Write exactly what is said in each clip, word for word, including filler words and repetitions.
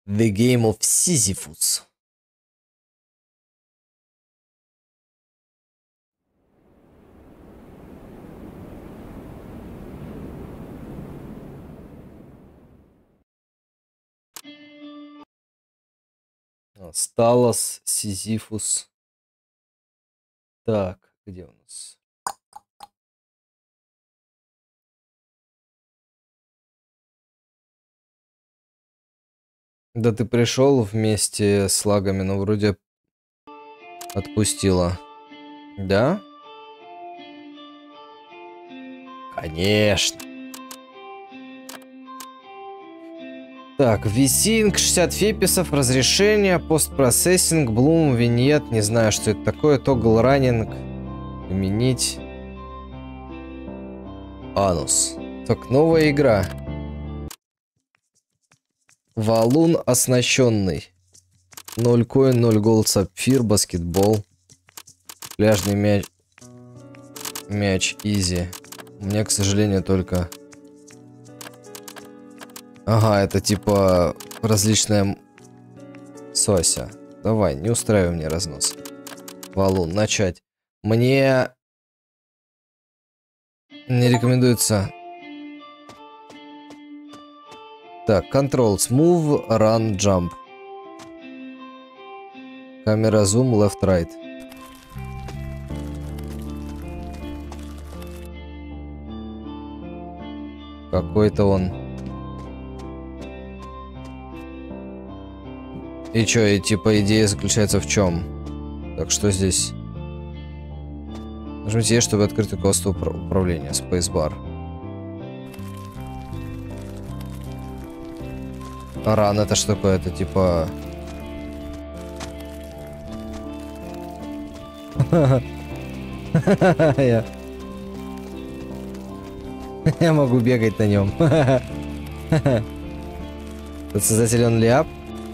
The Game of Sisyphus. Сталос, Сизифус. Так, где у нас? Да ты пришел вместе с лагами, но вроде отпустила. Да? Конечно. Так, висинг, шестьдесят феписов, разрешение, постпроцессинг, блум, виньет, не знаю, что это такое, тогл раннинг, применить. Анус. Так, новая игра. Валун оснащенный. ноль коин, ноль голд, сапфир, баскетбол. Пляжный мяч. Мяч, изи. У меня, к сожалению, только... Ага, это типа различная сося. Давай, не устраивай мне разнос. Валун, начать. Мне не рекомендуется. Так, controls, move, run, jump. Камера зум, left, right. Какой-то он. И чё, и типа идея заключается в чем? Так, что здесь? Нажмите E, чтобы открыть руководство управления. Spacebar. Ран, это что такое? Это типа... Я... Я могу бегать на нем. Создатель он ляп.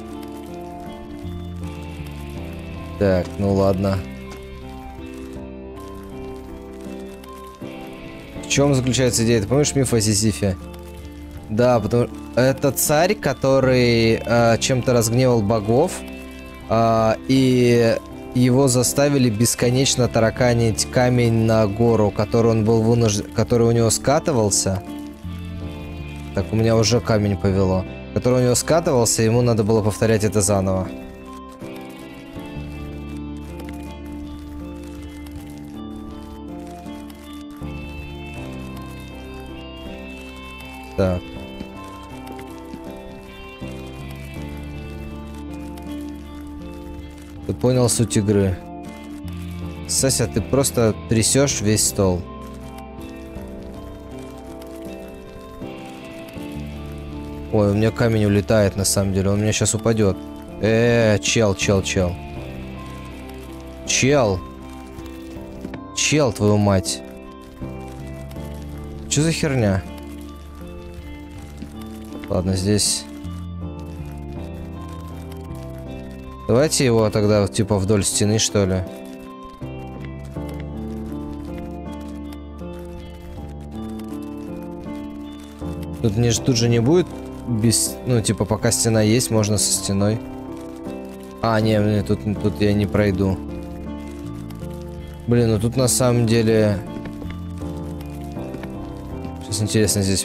Так, ну ладно. В чем заключается идея? Ты помнишь миф о Сизифе? Да, потому что это царь, который э, чем-то разгневал богов, э, и его заставили бесконечно тараканить камень на гору, который он был вынужден, который у него скатывался. Так, у меня уже камень повело. Который у него скатывался, ему надо было повторять это заново. Так. Ты понял суть игры. Сася, ты просто трясешь весь стол. Ой, у меня камень улетает на самом деле. Он у меня сейчас упадет. Э, -э чел, чел, чел. Чел. Чел, твою мать. Что за херня? Ладно, здесь... Давайте его тогда, типа, вдоль стены, что ли. Тут, мне же, тут же не будет без... Ну, типа, пока стена есть, можно со стеной. А, не, не тут, тут я не пройду. Блин, ну тут на самом деле... Сейчас интересно здесь...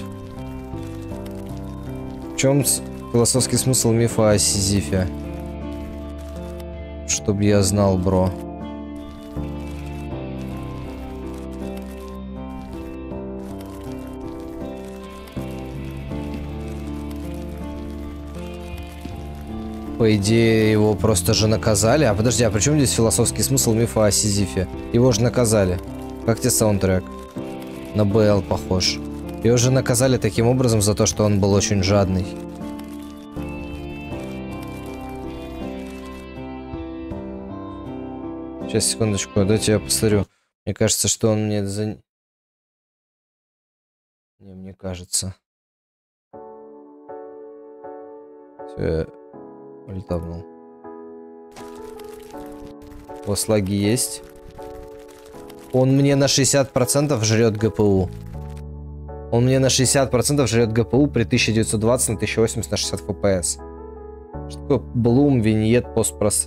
В чем философский смысл мифа о Сизифе? Чтоб я знал, бро. По идее, его просто же наказали. А подожди, а при чем здесь философский смысл мифа о Сизифе? Его же наказали. Как тебе саундтрек? На БЛ похож. Его же наказали таким образом за то, что он был очень жадный. Сейчас, секундочку, дайте я посмотрю. Мне кажется, что он мне за... Не, мне кажется. Все, я ультабнул. У вас лаги есть? Он мне на шестьдесят процентов жрет ГПУ. Он мне на шестьдесят процентов жрет ГПУ при тысяча девятьсот двадцать на тысяча восемьдесят на шестьдесят эф пи эс. Что такое Bloom, виньет, постпрос?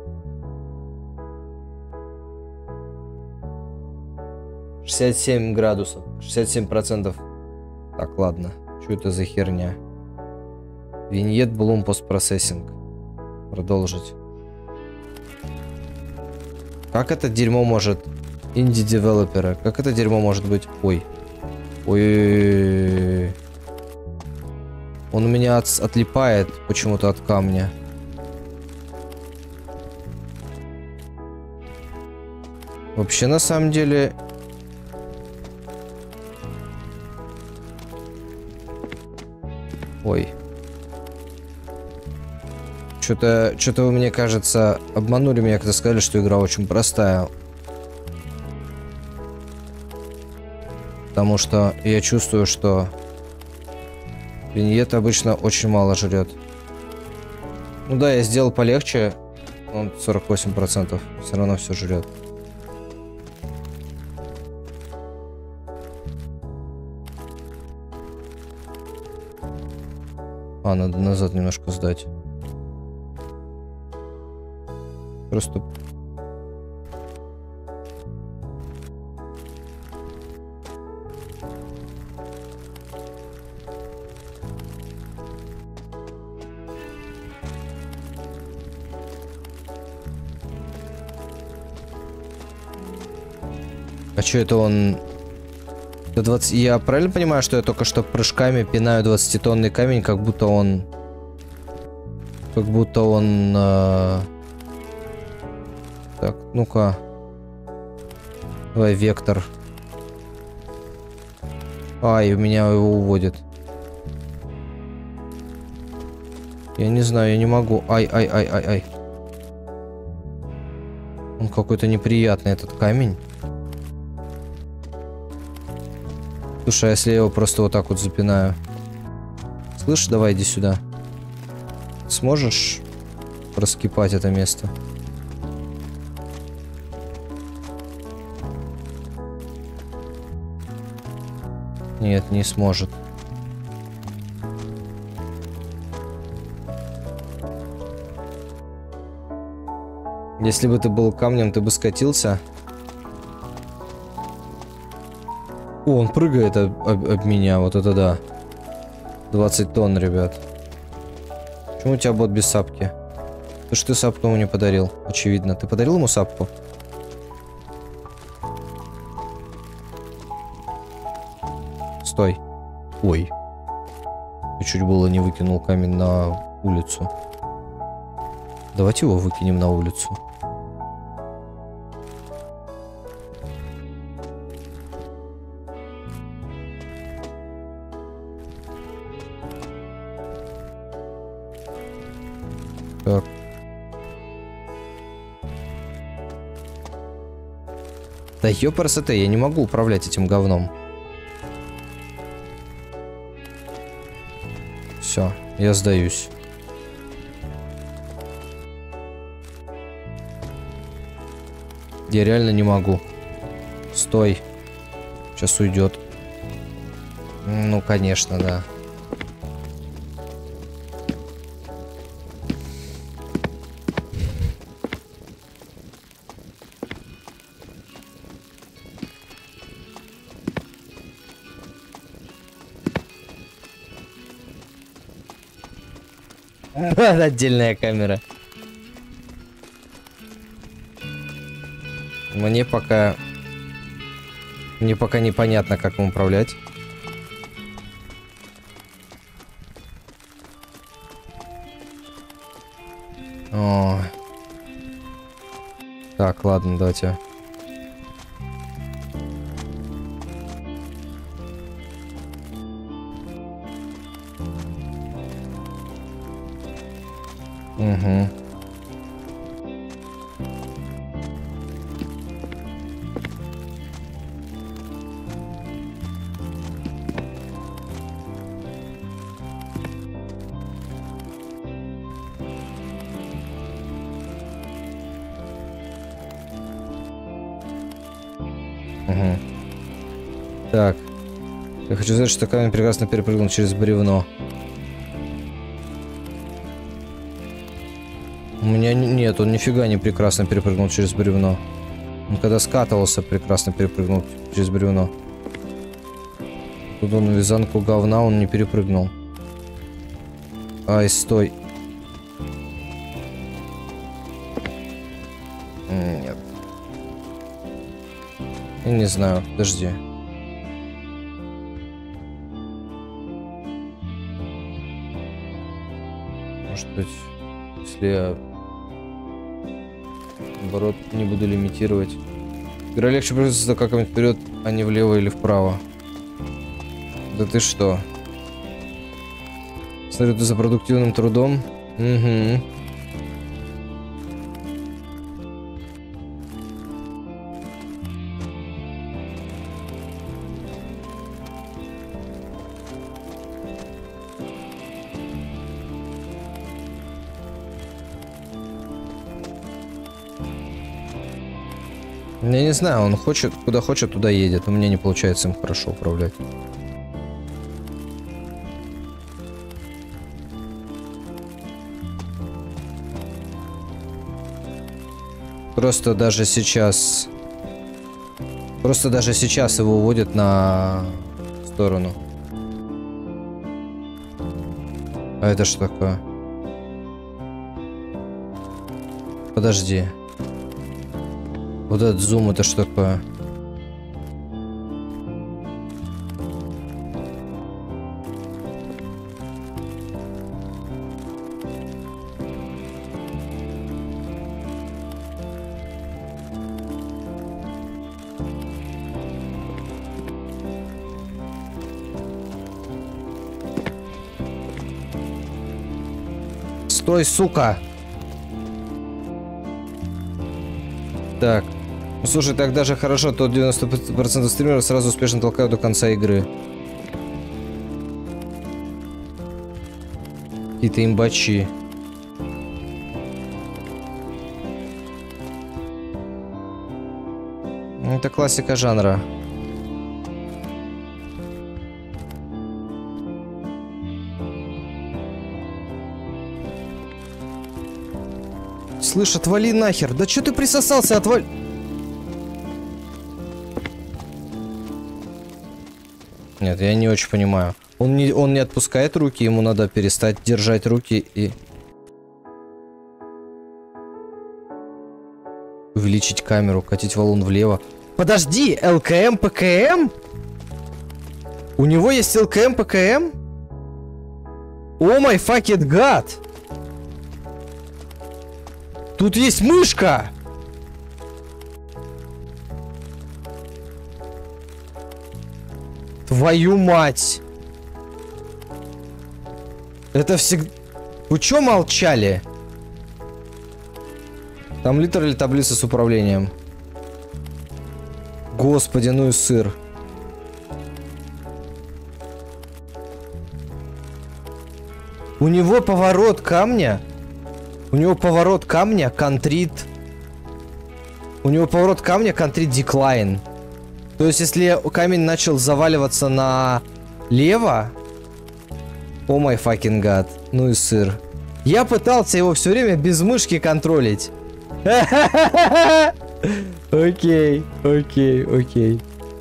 шестьдесят семь градусов. шестьдесят семь процентов. Так, ладно. Что это за херня? Виньет, Bloom, постпроцессинг. Продолжить. Как это дерьмо может... Инди-девелопера. Как это дерьмо может быть? Ой. Ой. Он у меня от... отлипает почему-то от камня. Вообще, на самом деле... Ой. Что-то, что-то вы, мне кажется, обманули меня, когда сказали, что игра очень простая. Потому что я чувствую, что виньет обычно очень мало жрет. Ну да, я сделал полегче. Он сорок восемь процентов. Все равно все жрет. А, надо назад немножко сдать. Просто... А что это он... До двадцать... Я правильно понимаю, что я только что прыжками пинаю двадцатитонный камень, как будто он... Как будто он... Э... Так, ну-ка. Давай, вектор. Ай, у меня его уводит. Я не знаю, я не могу. Ай-ай-ай-ай-ай. Он какой-то неприятный, этот камень. Слушай, а если я его просто вот так вот запинаю? Слышь, давай иди сюда. Сможешь раскипать это место? Нет, не сможет. Если бы ты был камнем, ты бы скатился. О, он прыгает об, об, об меня, вот это да. двадцать тонн, ребят. Почему у тебя бот без сапки? Ты что ты сапку ему не подарил? Очевидно. Ты подарил ему сапку? Стой. Ой. Я чуть было не выкинул камень на улицу. Давайте его выкинем на улицу. Так. Да ёпарасоте, я не могу управлять этим говном. Все, я сдаюсь. Я реально не могу. Стой. Сейчас уйдет. Ну, конечно, да. Отдельная камера. Мне пока... Мне пока непонятно, как им управлять. О. Так, ладно, давайте. Угу. Угу. Так. Я хочу сказать, что камень прекрасно перепрыгнул через бревно. У меня нет, он нифига не прекрасно перепрыгнул через бревно. Он когда скатывался, прекрасно перепрыгнул через бревно. Тут он вязанку говна, он не перепрыгнул. Ай, стой. Нет. Я не знаю, подожди. Может быть, если я, наоборот, не буду лимитировать. Игра легче просто как-нибудь вперед, а не влево или вправо. Да ты что? Смотрю, ты за продуктивным трудом. Угу. Я не знаю, он хочет, куда хочет, туда едет. У меня не получается им хорошо управлять. Просто даже сейчас... Просто даже сейчас его уводят на сторону. А это что такое? Подожди. Вот этот зум, это что такое? Стой, сука! Так. Ну, слушай, так даже хорошо, то девяносто процентов стримеров сразу успешно толкают до конца игры. Какие-то имбачи. Это классика жанра. Слышь, отвали нахер. Да чё ты присосался, отвали... Нет, я не очень понимаю. Он не, он не отпускает руки, ему надо перестать держать руки и... Увеличить камеру, катить валун влево. Подожди, ЛКМ, ПКМ? У него есть ЛКМ, ПКМ? О май факет гад! Тут есть мышка! Твою мать! Это всегда... Вы чё молчали? Там литерально таблица с управлением. Господи, ну и сыр. У него поворот камня. У него поворот камня контрит. У него поворот камня контрит деклайн. То есть, если камень начал заваливаться налево... О май факин гад. Ну и сыр. Я пытался его все время без мышки контролить. Окей, окей, окей.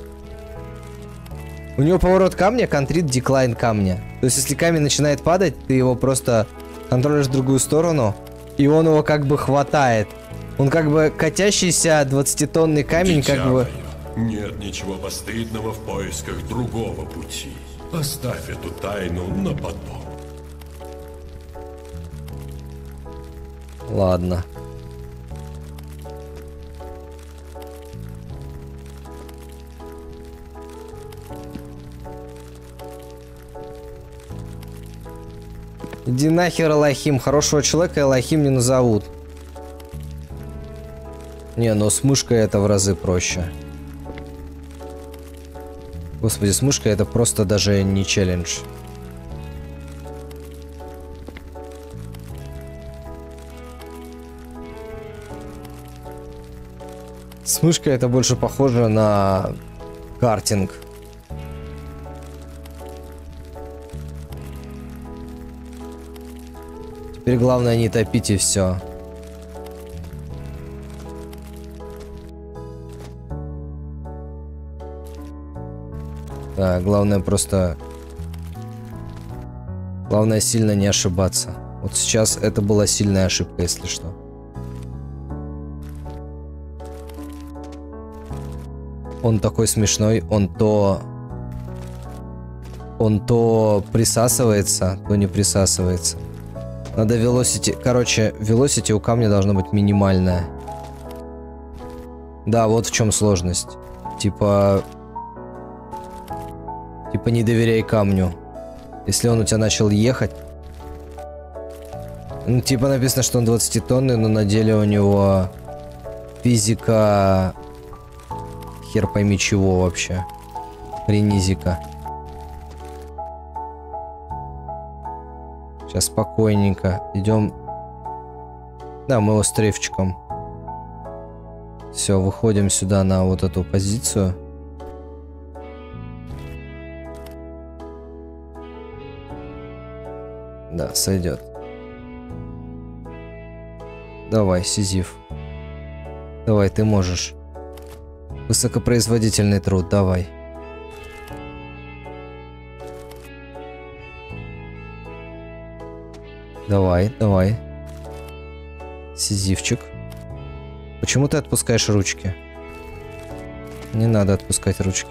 У него поворот камня контрит деклайн камня. То есть, если камень начинает падать, ты его просто контролишь в другую сторону, и он его как бы хватает. Он как бы катящийся двадцатитонный камень, Дитя как бы... мое, нет ничего постыдного в поисках другого пути. Оставь эту тайну на потом. Ладно. Иди нахер, Элохим. Хорошего человека Элохим не назовут. Не, но с мышкой это в разы проще. Господи, с мышкой это просто даже не челлендж. С мышкой это больше похоже на картинг. Теперь главное не топить и все. Да, главное просто... Главное сильно не ошибаться. Вот сейчас это была сильная ошибка, если что. Он такой смешной, он то... Он то присасывается, то не присасывается. Надо velocity... Короче, velocity у камня должна быть минимальная. Да, вот в чем сложность. Типа... Типа не доверяй камню. Если он у тебя начал ехать... Ну, типа написано, что он двадцатитонный, но на деле у него... Физика... Хер пойми чего вообще. Хренизика. Сейчас спокойненько. Идем. Да, мы его стрейфчиком. Все, выходим сюда на вот эту позицию. Да, сойдет. Давай, Сизиф. Давай, ты можешь. Высокопроизводительный труд, давай. Давай, давай. Сизифчик. Почему ты отпускаешь ручки? Не надо отпускать ручки.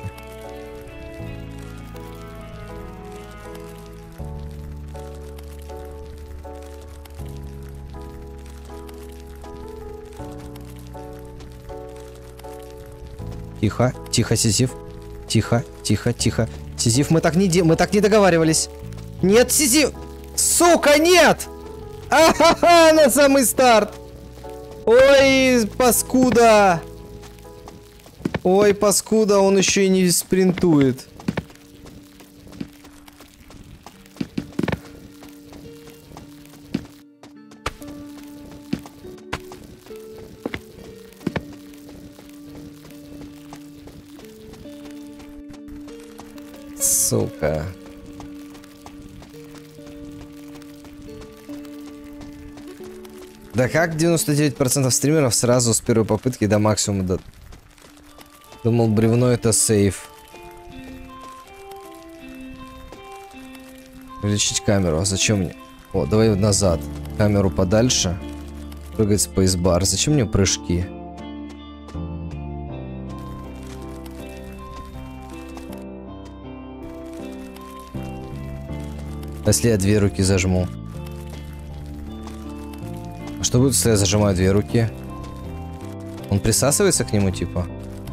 Тихо, тихо, Сизиф. Тихо, тихо, тихо. Сизиф, мы так не де... мы так не договаривались. Нет, Сизиф! Сука, нет! А-ха-ха, на самый старт! Ой, паскуда! Ой, паскуда, он еще и не спринтует. Сука. Да как девяносто девять процентов стримеров сразу с первой попытки до максимума до... Думал, бревно это сейф. Увеличить камеру. А зачем мне? О, давай назад. Камеру подальше. Прыгать спейсбар. Зачем мне прыжки? Если я две руки зажму. А что будет, если я зажимаю две руки? Он присасывается к нему, типа?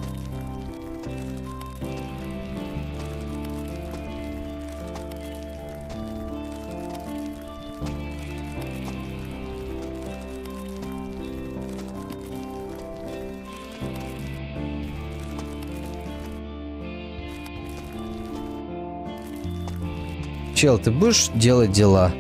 Чел, ты будешь делать дела?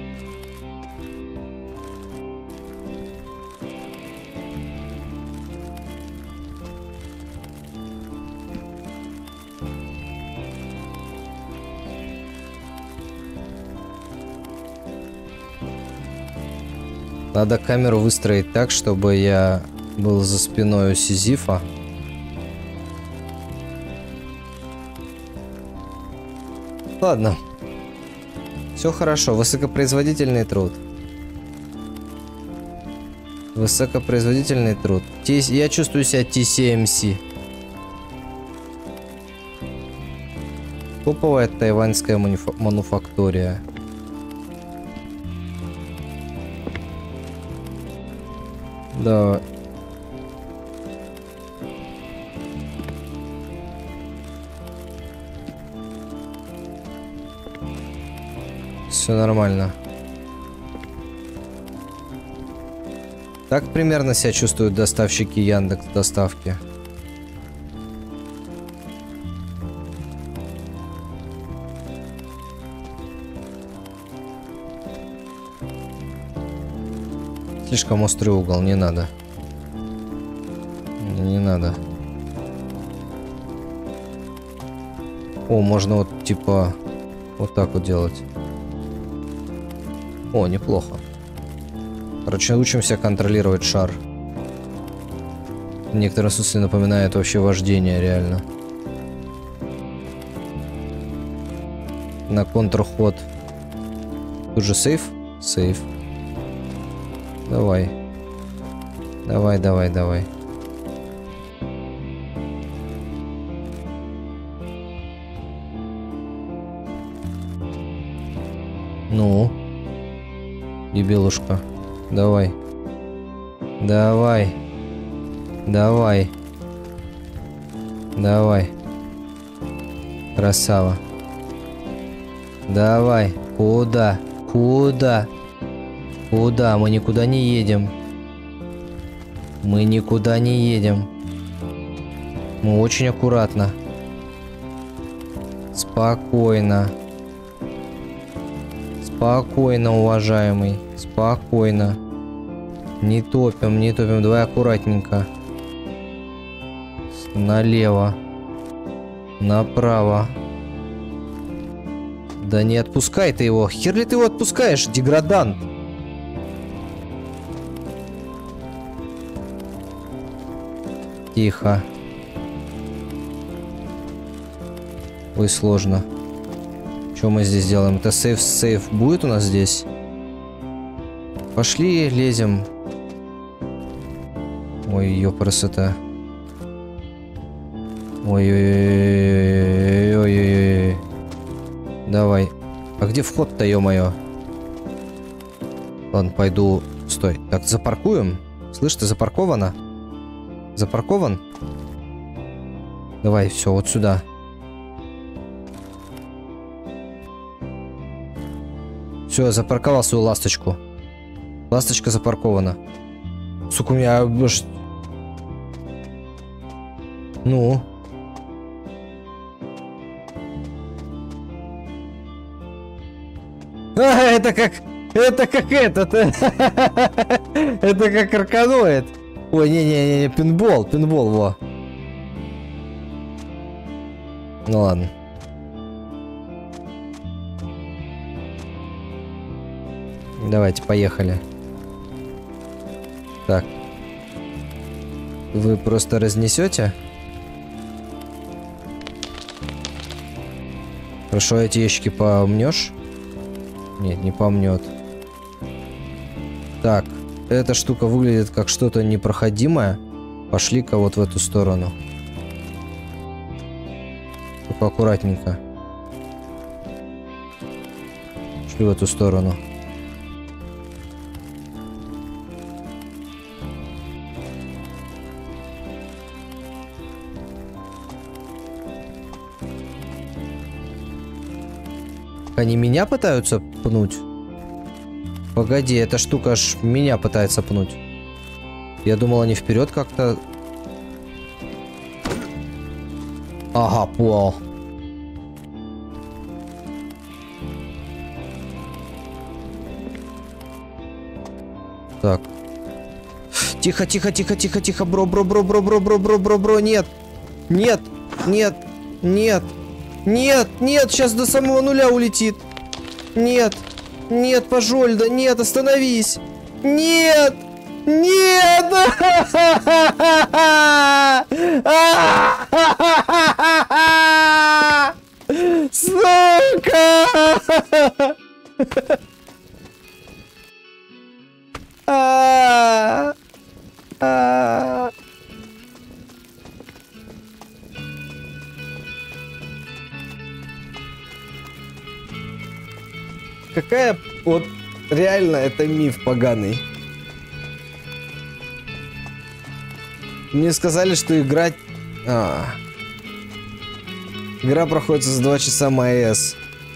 Надо камеру выстроить так, чтобы я был за спиной у Сизифа. Ладно. Все хорошо. Высокопроизводительный труд. Высокопроизводительный труд. Я чувствую себя ти си эм си. Топовая тайваньская мануфа мануфактория. Да. Все нормально. Так примерно себя чувствуют доставщики Яндекс доставки. Слишком острый угол, не надо. Не, не надо. О, можно вот типа вот так вот делать. О, неплохо. Короче, учимся контролировать шар. В некотором смысле напоминает вообще вождение, реально. на контрход. Тут же сейф? Сейф. Давай. Давай, давай, давай. Ну, дебилушка, давай, давай, давай, давай, красава, давай, куда, куда, куда, мы никуда не едем, мы никуда не едем, мы очень аккуратно, спокойно. Спокойно, уважаемый. Спокойно. Не топим, не топим. Давай аккуратненько. Налево. Направо. Да не отпускай ты его. Хер ли ты его отпускаешь, деградант? Тихо. Ой, сложно. Что мы здесь делаем? Это сейф, сейф будет у нас здесь? Пошли, лезем. Ой, ее красота. Ой-ой-ой-ой-ой-ой. Давай. А где вход-то, ё-моё? Ладно, пойду. Стой. Так, запаркуем? Слышь, ты запаркована? Запаркован? Давай, все, вот сюда. Все, я запарковал свою ласточку. Ласточка запаркована. Сука, у меня... Ну? А, это как... Это как этот... Это как арканоид. Ой, не-не-не, пинбол, пинбол, во. Ну ладно. Давайте, поехали. Так. Вы просто разнесете? Хорошо, эти ящики помнешь? Нет, не помнет. Так, эта штука выглядит как что-то непроходимое. Пошли-ка вот в эту сторону. Только аккуратненько. Шли в эту сторону. Они меня пытаются пнуть? Погоди, эта штука аж меня пытается пнуть. Я думал, они вперед как-то... Ага, пол. Так. Тихо, тихо, тихо, тихо, тихо, бро, бро, бро, бро, бро, бро, бро, бро, бро, нет. Нет, нет, нет. Нет, нет, сейчас до самого нуля улетит. Нет, нет, пожалуйста, нет, остановись. Нет, нет. Сука. Какая вот реально это миф поганый. Мне сказали, что играть... А. Игра проходит за два часа МАЭС.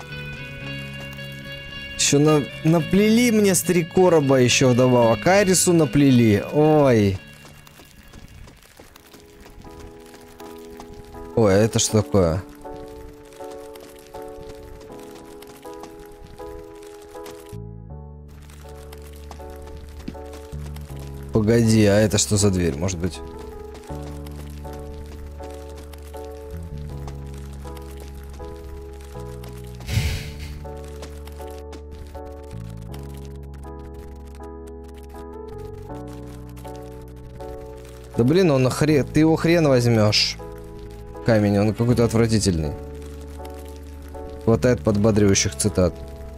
Еще на... наплели мне с три короба еще вдобавок. Айрису наплели. Ой. Ой, это что такое? Погоди, а это что за дверь, может быть? Да блин, он хрен... Ты его хрен возьмешь. Камень, он какой-то отвратительный. Хватает подбадривающих цитат.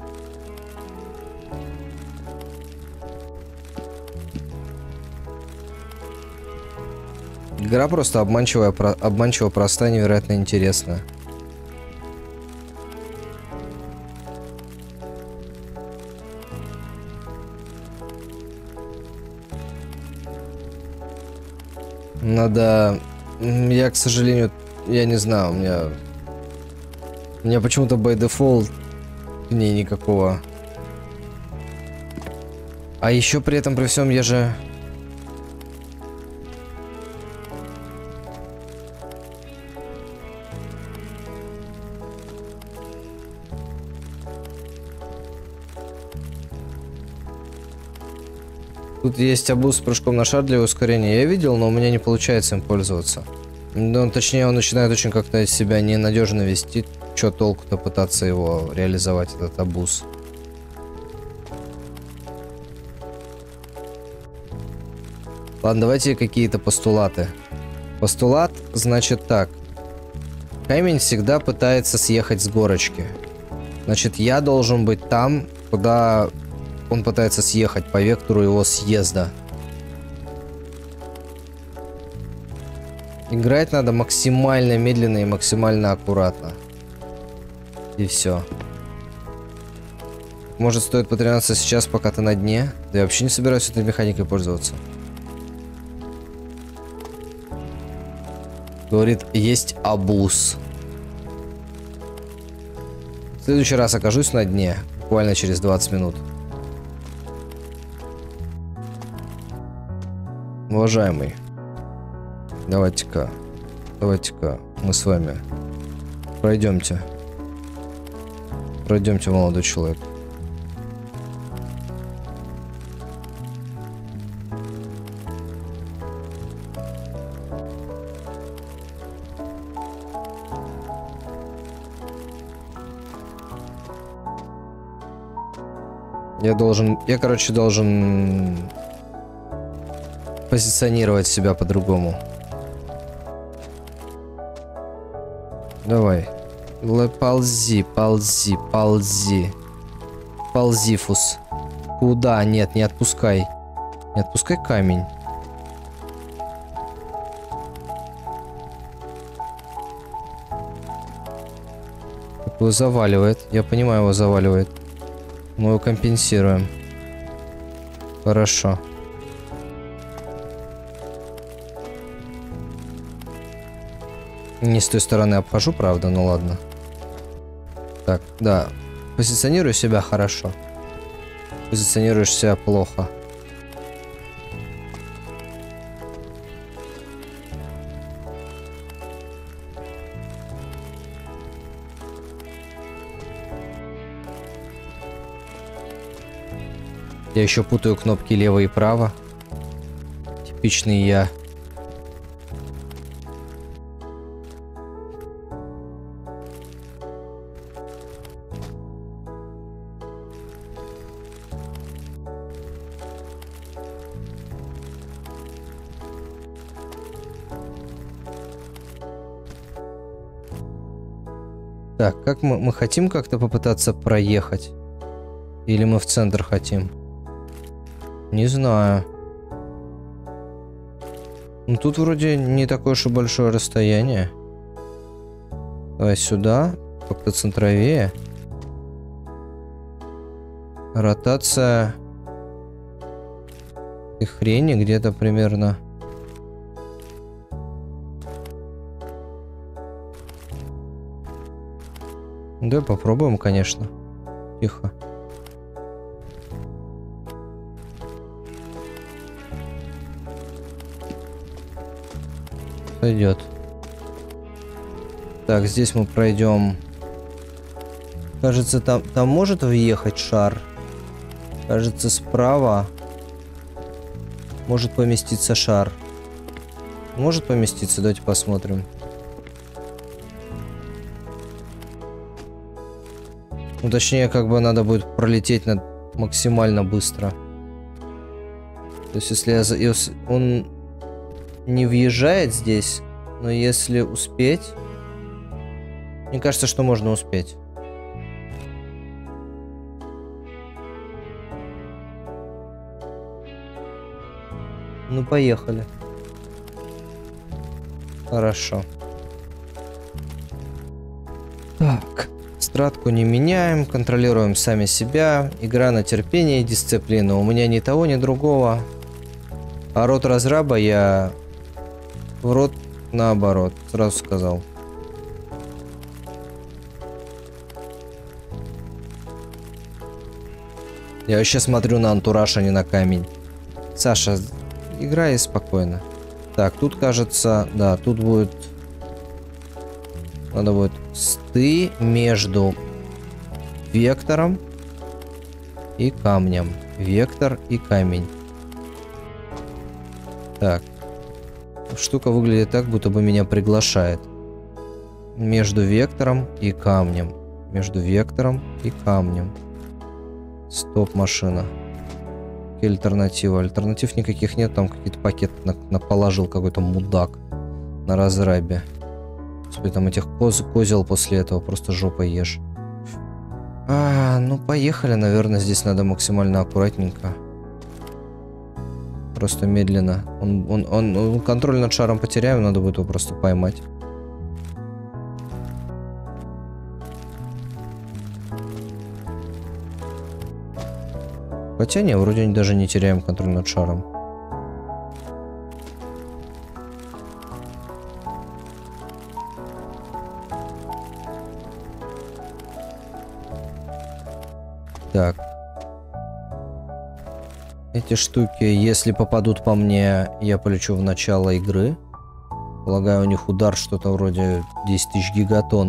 Игра просто обманчивая, про, обманчиво простая, невероятно интересная. Надо... Я, к сожалению, я не знаю, у меня... У меня почему-то by default к ней никакого. А еще при этом, при всем, я же... Тут есть абуз с прыжком на шар для ускорения. Я видел, но у меня не получается им пользоваться. Ну, точнее, он начинает очень как-то себя ненадежно вести. Чё толку-то пытаться его реализовать, этот абуз? Ладно, давайте какие-то постулаты. Постулат, значит так. Камень всегда пытается съехать с горочки. Значит, я должен быть там, куда... Он пытается съехать по вектору его съезда. Играть надо максимально медленно и максимально аккуратно. И все. Может, стоит потренироваться сейчас, пока ты на дне? Да я вообще не собираюсь этой механикой пользоваться. Говорит, есть абуз. В следующий раз окажусь на дне. Буквально через двадцать минут. Уважаемый, давайте-ка, давайте-ка мы с вами пройдемте. Пройдемте, молодой человек. Я должен, я, короче, должен... позиционировать себя по-другому. Давай. Ползи, ползи, ползи. Ползифус. Куда? Нет, не отпускай. Не отпускай камень. Его заваливает. Я понимаю, его заваливает. Мы его компенсируем. Хорошо. Не с той стороны обхожу, правда, ну ладно. Так, да. Позиционирую себя хорошо. Позиционируешь себя плохо. Я еще путаю кнопки лево и право. Типичный я. Так, как мы, мы хотим как-то попытаться проехать? Или мы в центр хотим? Не знаю. Ну, тут вроде не такое уж и большое расстояние. Давай сюда, как-то центровее. Ротация и хрени где-то примерно. Да, попробуем, конечно. Тихо. Пойдет. Так, здесь мы пройдем. Кажется, там, там может въехать шар. Кажется, справа может поместиться шар. Может поместиться? Давайте посмотрим. Ну, точнее, как бы надо будет пролететь над... максимально быстро. То есть, если, я... если он не въезжает здесь, но если успеть... Мне кажется, что можно успеть. Ну, поехали. Хорошо. Так. Стратку не меняем, контролируем сами себя. Игра на терпение и дисциплину. У меня ни того, ни другого. А рот разраба я в рот наоборот. Сразу сказал. Я вообще смотрю на антураж, а не на камень. Саша, играй спокойно. Так, тут кажется... Да, тут будет... Надо будет сты между вектором и камнем. Вектор и камень. Так. Штука выглядит так, будто бы меня приглашает. Между вектором и камнем. Между вектором и камнем. Стоп, машина. Какие альтернативы? Альтернатив никаких нет. Там какие-то пакеты на, на положил какой-то мудак на разрабе. Господи, там этих коз, козел после этого просто жопой ешь. А, ну поехали. Наверное, здесь надо максимально аккуратненько. Просто медленно. Он, он, он, он контроль над шаром потеряем, надо будет его просто поймать. Хотя не, вроде даже не теряем контроль над шаром. Так. Эти штуки, если попадут по мне, я полечу в начало игры. Полагаю, у них удар что-то вроде десять тысяч гигатон.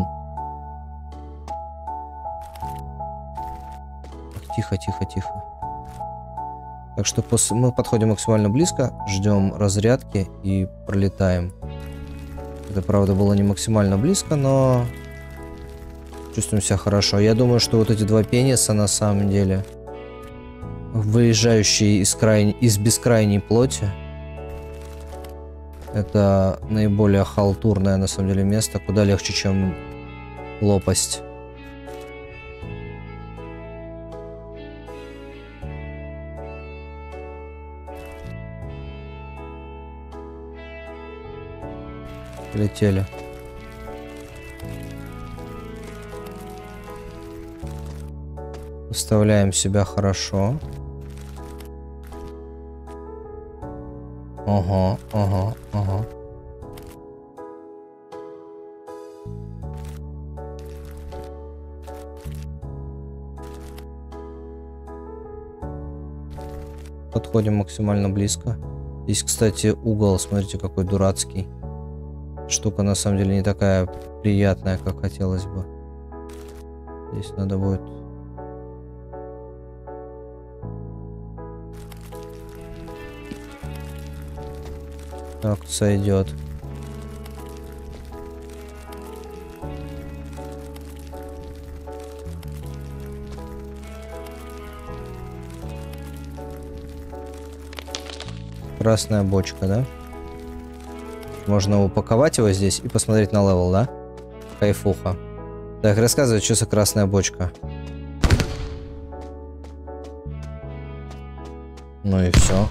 Так, тихо, тихо, тихо. Так что после... мы подходим максимально близко, ждем разрядки и пролетаем. Это, правда, было не максимально близко, но чувствуем себя хорошо. Я думаю, что вот эти два пениса на самом деле, выезжающие из, край... из бескрайней плоти, это наиболее халтурное на самом деле место, куда легче, чем лопасть. Летели. Выставляем себя хорошо. Ага, ага, ага. Подходим максимально близко. Здесь, кстати, угол, смотрите, какой дурацкий. Штука на самом деле не такая приятная, как хотелось бы. Здесь надо будет... Так, сойдет. Красная бочка, да? Можно упаковать его здесь и посмотреть на левел, да? Кайфуха. Так, рассказывай, что за красная бочка. Ну и все.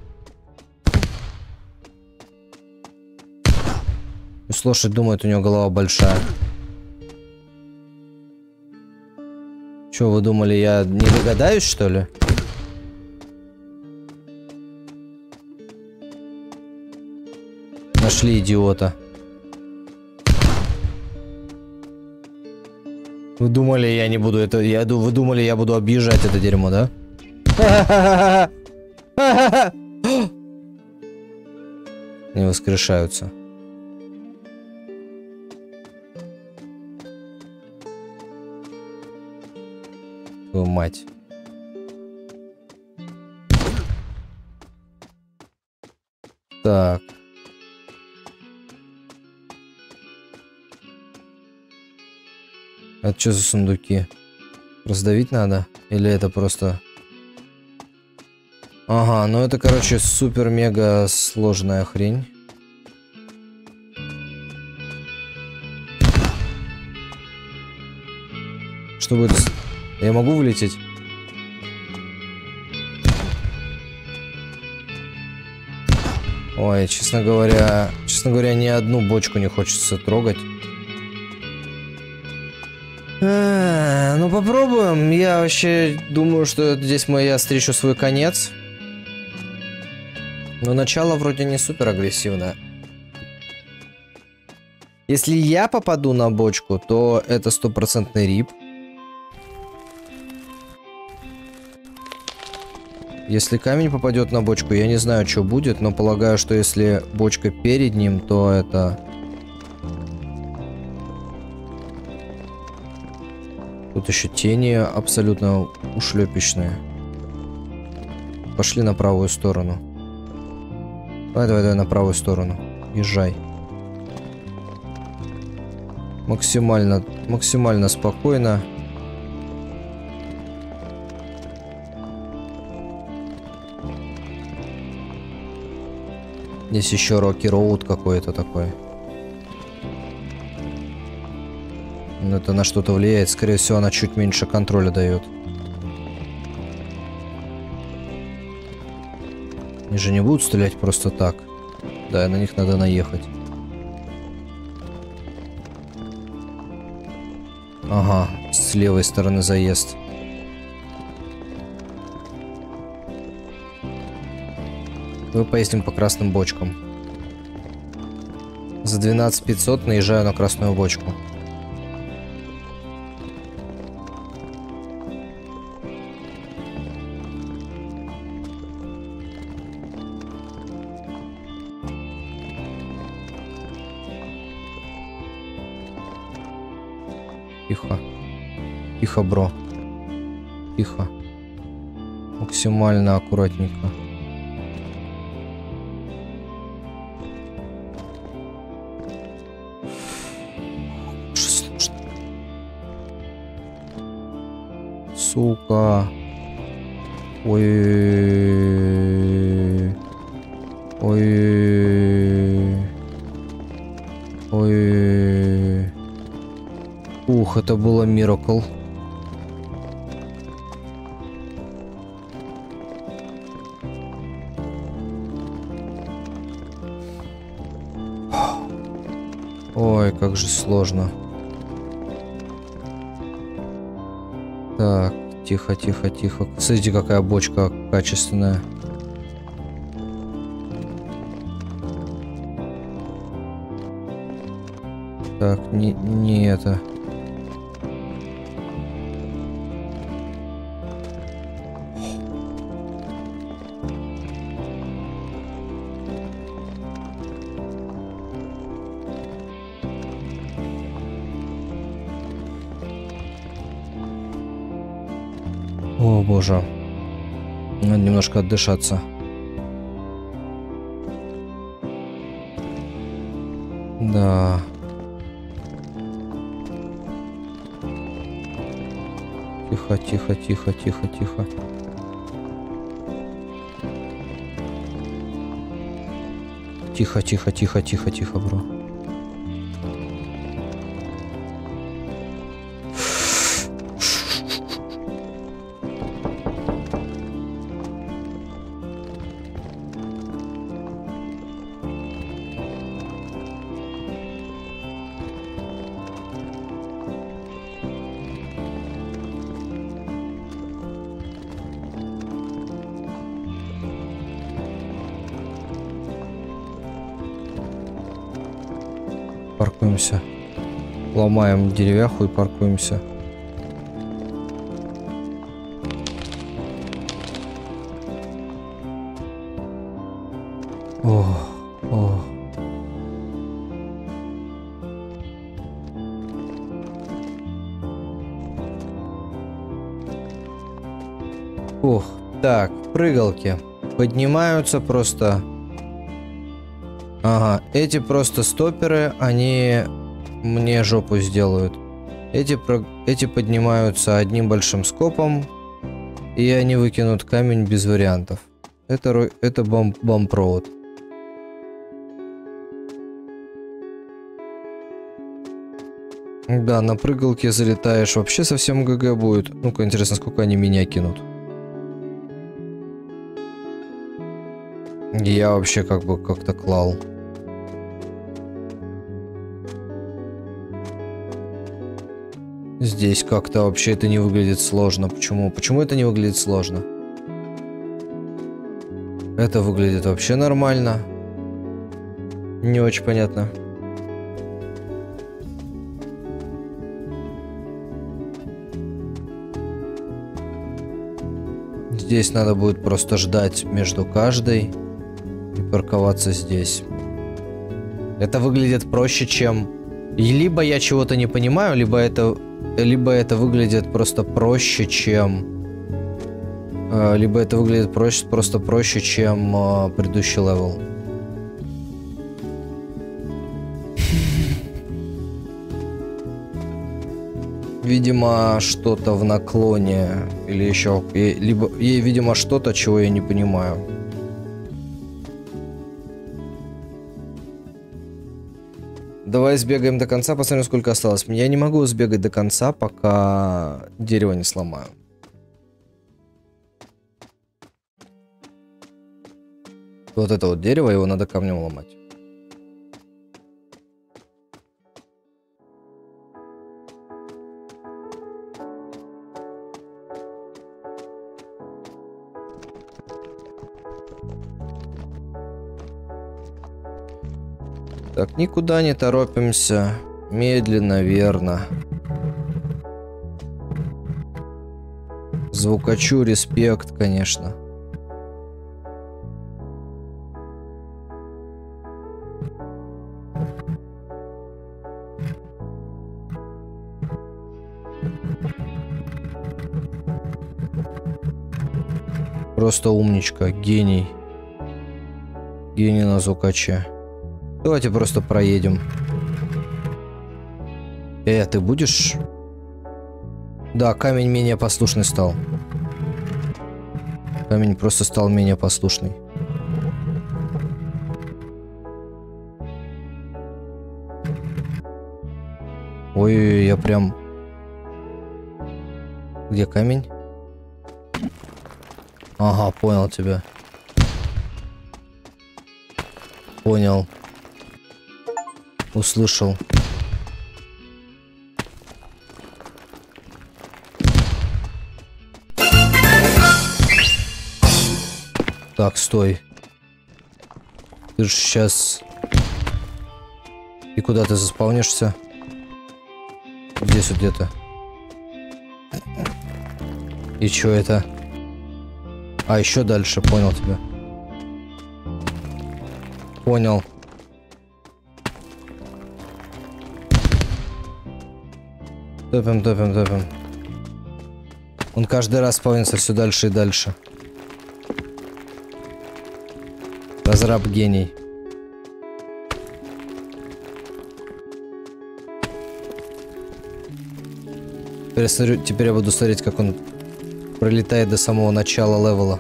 Пусть лошадь думает, у нее голова большая. Че, вы думали, я не догадаюсь, что ли? Нашли идиота. Вы думали, я не буду это... Я, вы думали, я буду объезжать это дерьмо, да? Не воскрешаются. Твою мать. Так. Это что за сундуки? Раздавить надо? Или это просто... Ага, ну это, короче, супер-мега сложная хрень. Что будет? Я могу вылететь? Ой, честно говоря, честно говоря, ни одну бочку не хочется трогать. А, ну попробуем. Я вообще думаю, что здесь мы я встречу свой конец. Но начало вроде не супер агрессивное. Если я попаду на бочку, то это стопроцентный рип. Если камень попадет на бочку, я не знаю, что будет, но полагаю, что если бочка перед ним, то это... Тут еще тени абсолютно ушлепечные. Пошли на правую сторону. Давай, давай, давай на правую сторону. Езжай. Максимально, максимально спокойно. Здесь еще Rocky Road какой-то такой. Но это на что-то влияет. Скорее всего, она чуть меньше контроля дает. Они же не будут стрелять просто так. Да, на них надо наехать. Ага, с левой стороны заезд. Мы поездим по красным бочкам. За двенадцать пятьсот наезжаю на красную бочку. Тихо. Тихо, бро. Тихо. Максимально аккуратненько. Сука. Ой. Ой. Ой. Ух, это было миракл. Ой, как же сложно. Так, тихо, тихо, тихо. Смотрите, какая бочка качественная. Так, не, не это. О, боже. Надо немножко отдышаться. Да. Тихо, тихо, тихо, тихо, тихо. Тихо, тихо, тихо, тихо, тихо, бро. Паркуемся. Ломаем деревяху и паркуемся. О, о. Ух, так, прыгалки поднимаются просто. Ага, эти просто стоперы, они мне жопу сделают. Эти, про... эти поднимаются одним большим скопом, и они выкинут камень без вариантов. Это, это бом... бомбпровод. Да, на прыгалке залетаешь, вообще совсем ГГ будет. Ну-ка, интересно, сколько они меня кинут. Я вообще как бы как-то клал. Здесь как-то вообще это не выглядит сложно. Почему? Почему это не выглядит сложно? Это выглядит вообще нормально. Не очень понятно. Здесь надо будет просто ждать между каждой и парковаться здесь. Это выглядит проще, чем... Либо я чего-то не понимаю, либо это... Либо это выглядит просто проще, чем... Либо это выглядит проще, просто проще, чем предыдущий левел. Видимо, что-то в наклоне. Или еще... Либо, видимо, что-то, чего я не понимаю. Давай сбегаем до конца, посмотрим, сколько осталось. Я не могу сбегать до конца, пока дерево не сломаю. Вот это вот дерево, его надо камнем ломать. Так, никуда не торопимся. Медленно, верно. Звукачу респект, конечно. Просто умничка, гений. Гений на звукаче. Давайте просто проедем. Э, ты будешь? Да, камень менее послушный стал. Камень просто стал менее послушный. Ой, я прям... Где камень? Ага, понял тебя. Понял. Услышал. Так, стой. Ты же сейчас... И куда ты заспавнишься? Здесь вот где-то. И чё это? А, еще дальше, понял тебя. Понял. Топим, топим, топим. Он каждый раз спавнится все дальше и дальше. Разраб гений. Теперь я, смотрю, теперь я буду смотреть, как он пролетает до самого начала левела.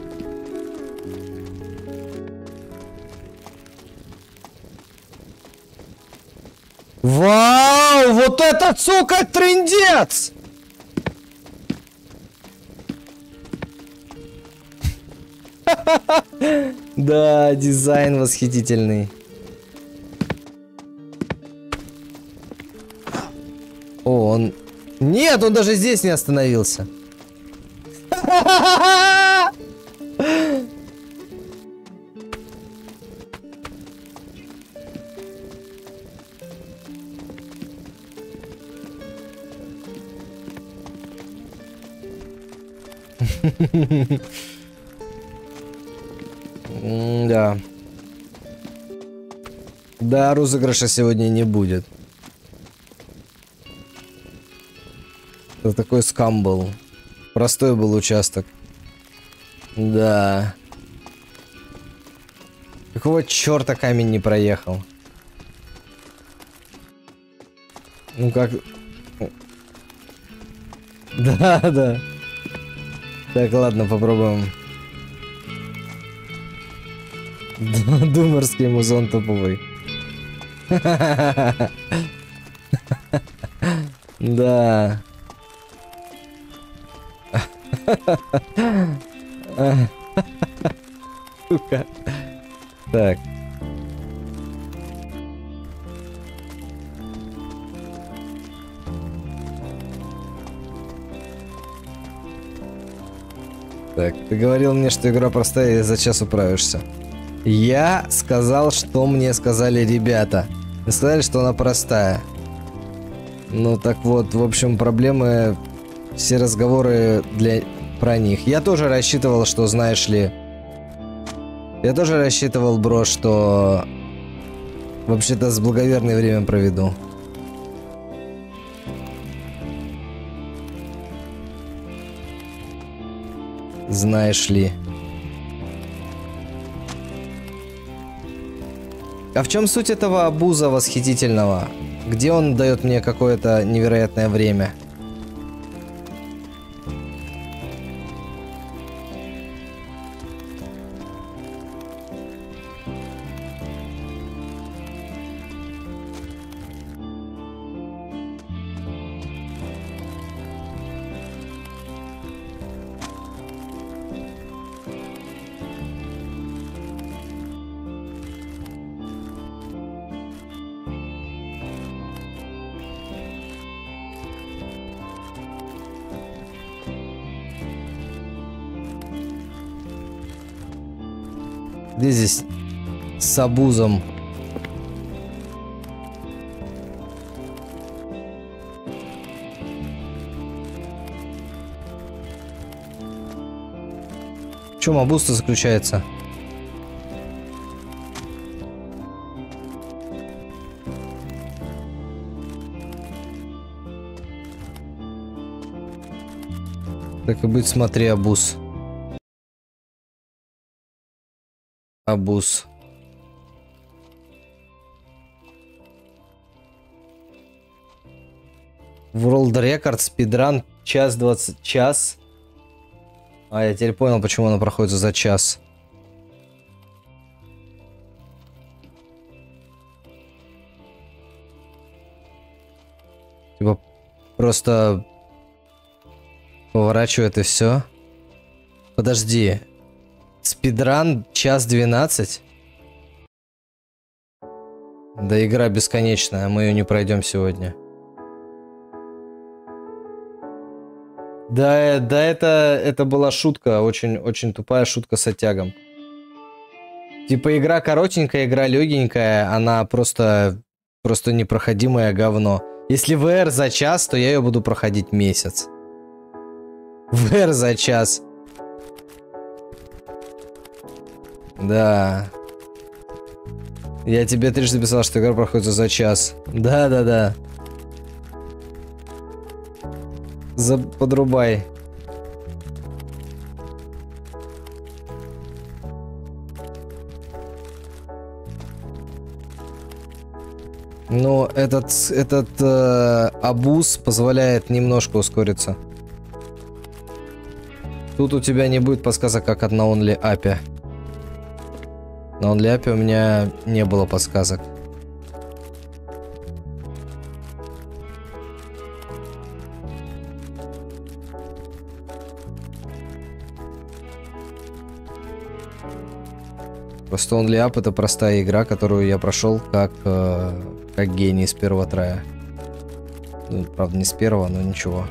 Вау! Вот это, сука, трындец! Да, дизайн восхитительный. О, он... Нет, он даже здесь не остановился. Да. Да, розыгрыша сегодня не будет. Это такой скам был. Простой был участок. Да. Какого черта камень не проехал? Ну как... Да, да. Так, ладно, попробуем. Думерский музон топовый. Да. Сука. Так. Так, ты говорил мне, что игра простая, и за час управишься. Я сказал, что мне сказали ребята. Мне сказали, что она простая. Ну так вот, в общем, проблемы, все разговоры для про них. Я тоже рассчитывал, что, знаешь ли... Я тоже рассчитывал, бро, что... Вообще-то с благоверное время проведу. Знаешь ли. А в чем суть этого абуза восхитительного? Где он дает мне какое-то невероятное время? Где здесь с абузом? В чем абуз-то заключается? Так и быть, смотри, абуз. Абуз. World Record, спидран, час двадцать, час. А, я теперь понял, почему она проходит за час. Типа, просто поворачивает и все. Подожди. Спидран час двенадцать? Да игра бесконечная, мы ее не пройдем сегодня. Да, да, это, это была шутка, очень, очень тупая шутка с оттягом. Типа игра коротенькая, игра легенькая, она просто, просто непроходимое говно. Если ви ар за час, то я ее буду проходить месяц. ви ар за час. Да. Я тебе трижды писал, что игра проходит за час. Да-да-да. За... Подрубай. Ну, этот, этот э, абуз позволяет немножко ускориться. Тут у тебя не будет подсказок, как от на Only эй пи ай. На Only эй пи ай у меня не было подсказок. Просто Only эй пи ай это простая игра, которую я прошел как, э, как гений с первого трая. Ну, правда, не с первого, но ничего.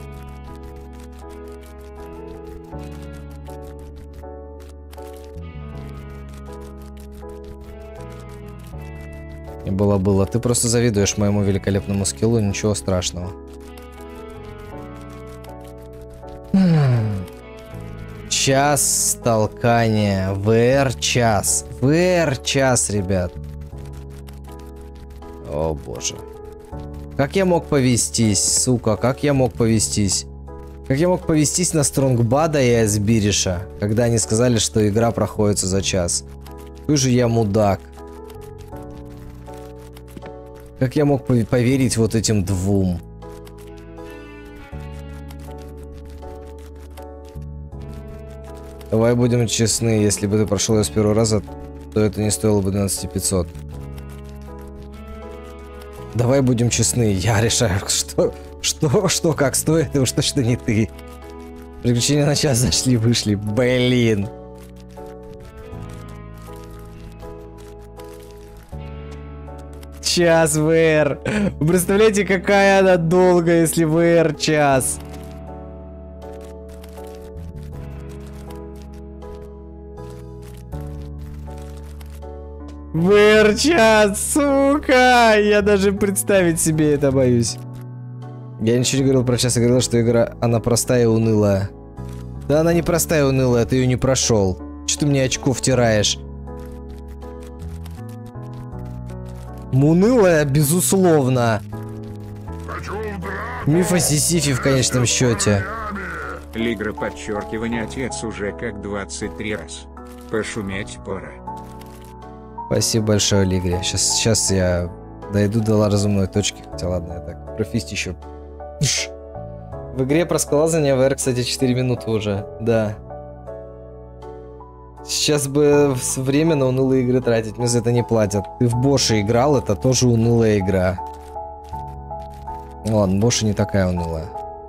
И было-было. Ты просто завидуешь моему великолепному скиллу, ничего страшного. Час толкания. ви ар час. ви ар час, ребят. О боже. Как я мог повестись, сука? Как я мог повестись? Как я мог повестись на Стронгбада и Асбириша, когда они сказали, что игра проходит за час? Какой же я мудак. Как я мог поверить вот этим двум? Давай будем честны, если бы ты прошел ее с первого раза, то это не стоило бы двенадцать тысяч пятьсот. Давай будем честны, я решаю, что, что, что, как стоит, и уж точно не ты. Приключения на час зашли, вышли, блин. Час вэ эр. Вы представляете, какая она долгая, если вэ эр час. вэ эр час, сука! Я даже представить себе это боюсь. Я ничего не говорил про час, я говорил, что игра, она простая и унылая. Да она не простая и унылая, ты ее не прошел. Что ты мне очко втираешь? Унылая, безусловно. Миф о Сизифе в конечном счете. Лигра подчеркивание отец уже как двадцать три раз. Пошуметь пора. Спасибо большое, Лигре. Сейчас, сейчас я дойду до разумной точки. Хотя ладно, я так профист еще. В игре про скалолазание вэ эр, кстати, четыре минуты уже. Да. Сейчас бы время на унылые игры тратить, мне за это не платят. Ты в Боши играл, это тоже унылая игра. Ладно, Боши не такая унылая.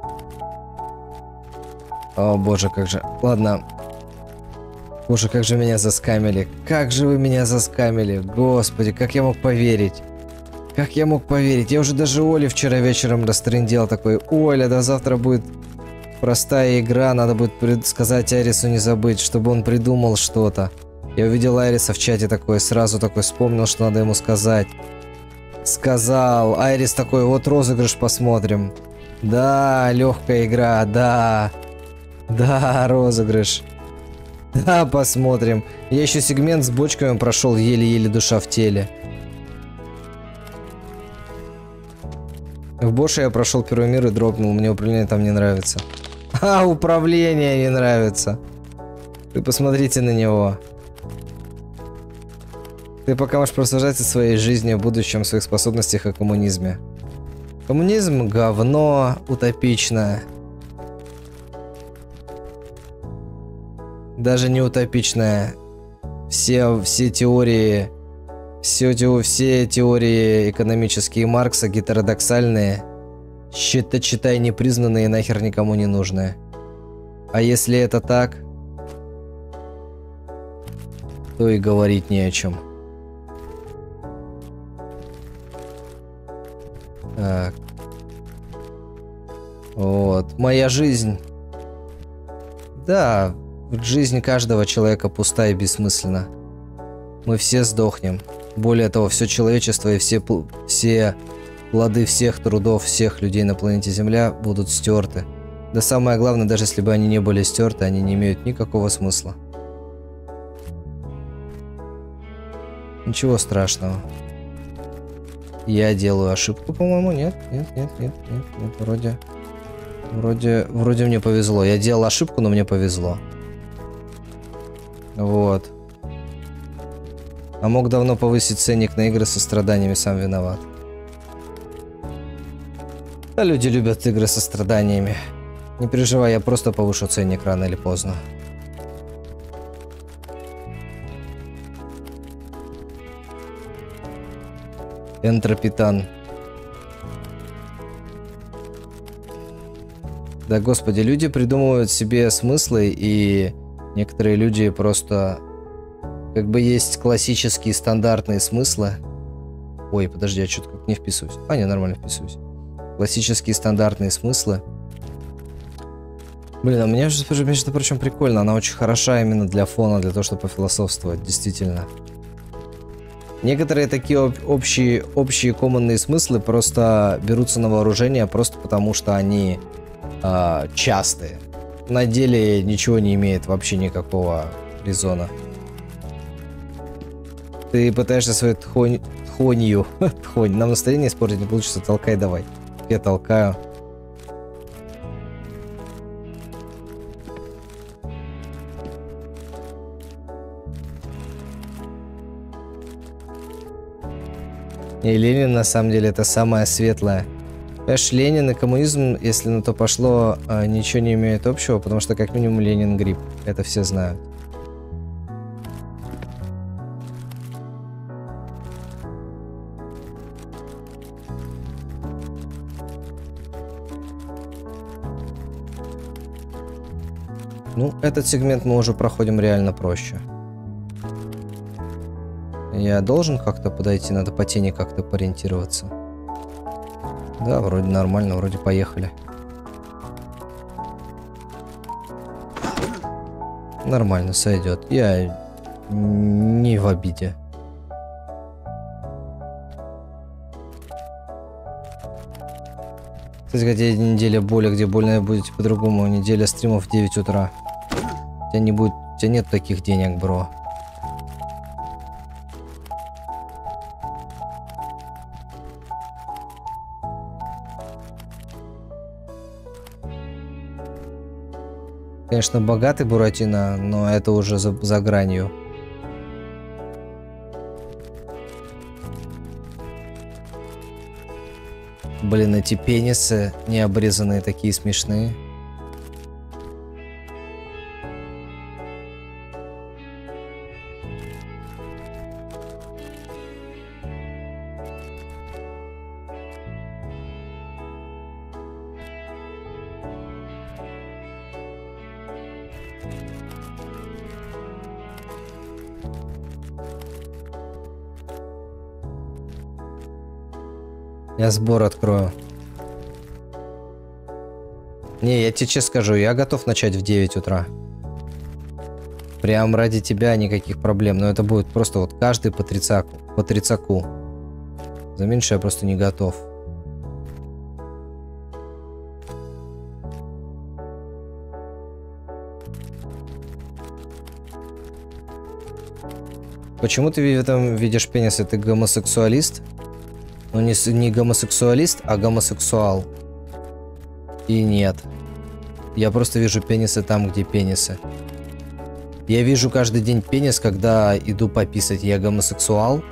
О боже, как же... Ладно. Боже, как же меня заскамили. Как же вы меня заскамили. Господи, как я мог поверить. Как я мог поверить. Я уже даже Оле вчера вечером растрындел такой. Оля, да завтра будет... Простая игра, надо будет сказать Айрису не забыть, чтобы он придумал что-то. Я увидел Айриса в чате такой, сразу такой вспомнил, что надо ему сказать. Сказал. Айрис такой, вот розыгрыш посмотрим. Да, легкая игра, да. Да, розыгрыш. Да, посмотрим. Я еще сегмент с бочками прошел, еле-еле душа в теле. В Боше я прошел первый мир и дропнул, мне управление там не нравится. А, управление не нравится. Вы посмотрите на него. Ты пока можешь просуждаться своей жизнью, в будущем, своих способностях и коммунизме. Коммунизм — говно утопичное. Даже не утопичное. Все, все теории... Все, все теории экономические Маркса гетеродоксальные. Считай, читай, непризнанные, нахер никому не нужные. А если это так, то и говорить не о чем. Так. Вот. Моя жизнь. Да, жизнь каждого человека пуста и бессмысленна. Мы все сдохнем. Более того, все человечество и все, все плоды всех трудов всех людей на планете Земля будут стерты. Да самое главное, даже если бы они не были стерты, они не имеют никакого смысла. Ничего страшного. Я делаю ошибку, по-моему, нет? Нет, нет, нет, нет, нет, вроде... Вроде, вроде мне повезло. Я делал ошибку, но мне повезло. Вот. А мог давно повысить ценник на игры со страданиями, сам виноват. А люди любят игры со страданиями. Не переживай, я просто повышу ценник рано или поздно. Энтропитан. Да господи, люди придумывают себе смыслы, и некоторые люди просто... Как бы есть классические стандартные смыслы. Ой, подожди, я что-то как не вписываюсь. А, не, нормально вписываюсь. Классические стандартные смыслы. Блин, а мне, между прочим, прикольно. Она очень хороша именно для фона, для того, чтобы пофилософствовать, действительно. Некоторые такие об общие, общие коммунные смыслы просто берутся на вооружение просто потому, что они э, частые. На деле ничего не имеет вообще никакого резона. Ты пытаешься свою тхонь, тхонью, тхонь, нам настроение испортить не получится, толкай давай. Я толкаю. И Ленин, на самом деле, это самое светлое. Понимаешь, Ленин и коммунизм, если на то пошло, ничего не имеют общего, потому что, как минимум, Ленин гриб. Это все знают. Ну, этот сегмент мы уже проходим реально проще. Я должен как-то подойти, надо по тени как-то ориентироваться. Да, вроде нормально, вроде поехали. Нормально, сойдет. Я не в обиде. Кстати, хотя неделя боли, где больно будете по-другому. Неделя стримов в девять утра. У тебя не будет, у тебя нет таких денег, бро. Конечно, богатый Буратино, но это уже за, за гранью. Блин, эти пенисы необрезанные такие смешные. Я сбор открою. Не, я тебе честно скажу, я готов начать в девять утра. Прям ради тебя никаких проблем. Но это будет просто вот каждый по тридцаку. По тридцаку. За меньше я просто не готов. Почему ты в этом видишь пенисы? Ты гомосексуалист? Ну не, не гомосексуалист, а гомосексуал. И нет. Я просто вижу пенисы там, где пенисы. Я вижу каждый день пенис, когда иду пописать. Я гомосексуал.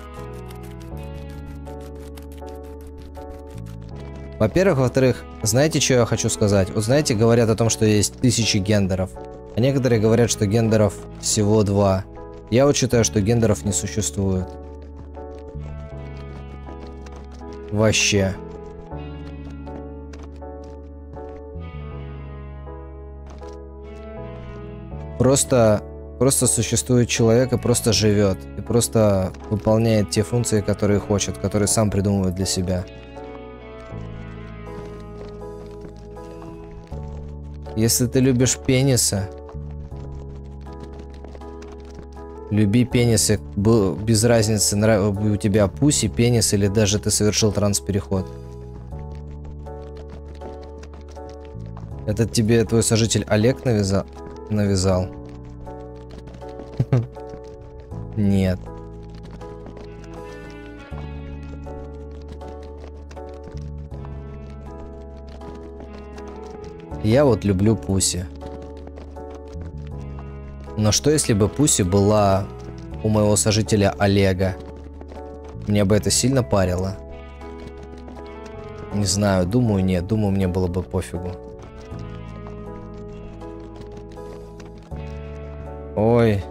Во-первых, во-вторых, знаете, что я хочу сказать? Вот знаете, говорят о том, что есть тысячи гендеров. А некоторые говорят, что гендеров всего два. Я вот считаю, что гендеров не существует. Вообще. Просто, просто существует человек и просто живет. И просто выполняет те функции, которые хочет, которые сам придумывает для себя. Если ты любишь пенисы, люби пенисы, без разницы, у тебя пуси, пенис или даже ты совершил транспереход. Этот тебе твой сожитель Олег навязал? навязал? Нет. Я вот люблю пуси. Но что если бы пуси была у моего сожителя Олега? Мне бы это сильно парило? Не знаю, думаю, нет. Думаю, мне было бы пофигу. Ой.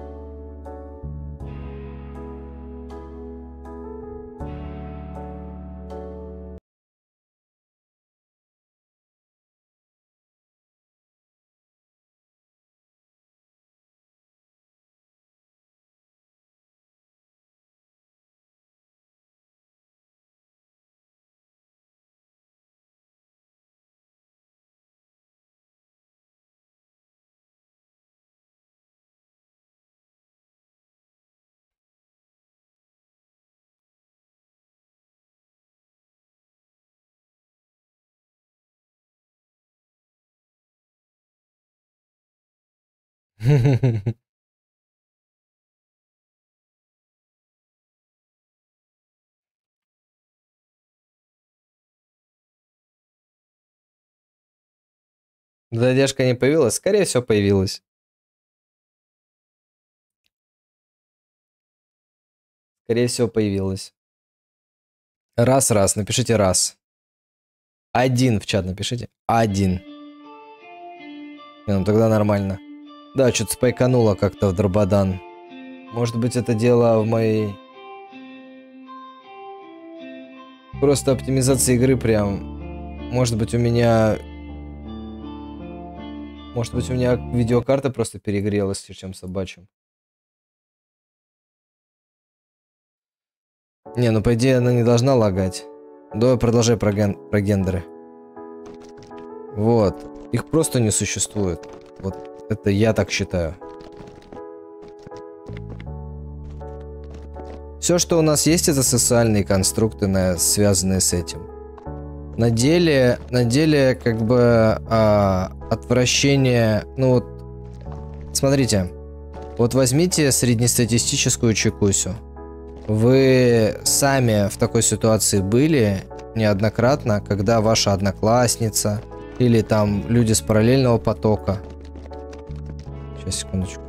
Задержка не появилась? Скорее всего, появилась. Скорее всего, появилась. Раз, раз. Напишите раз. Один в чат напишите. Один. Не, ну тогда нормально. Да, что-то спайкануло как-то в Дрободан. Может быть, это дело в моей... Просто оптимизации игры прям... Может быть, у меня... Может быть, у меня видеокарта просто перегрелась, чем собачьим. Не, ну по идее она не должна лагать. Давай продолжай про, ген... про гендеры. Вот. Их просто не существует. Вот это я так считаю. Все, что у нас есть, это социальные конструкты, связанные с этим. На деле, на деле, как бы, а, отвращение... Ну вот, смотрите. Вот возьмите среднестатистическую чекусю. Вы сами в такой ситуации были неоднократно, когда ваша одноклассница или там люди с параллельного потока. Сейчас, секундочку.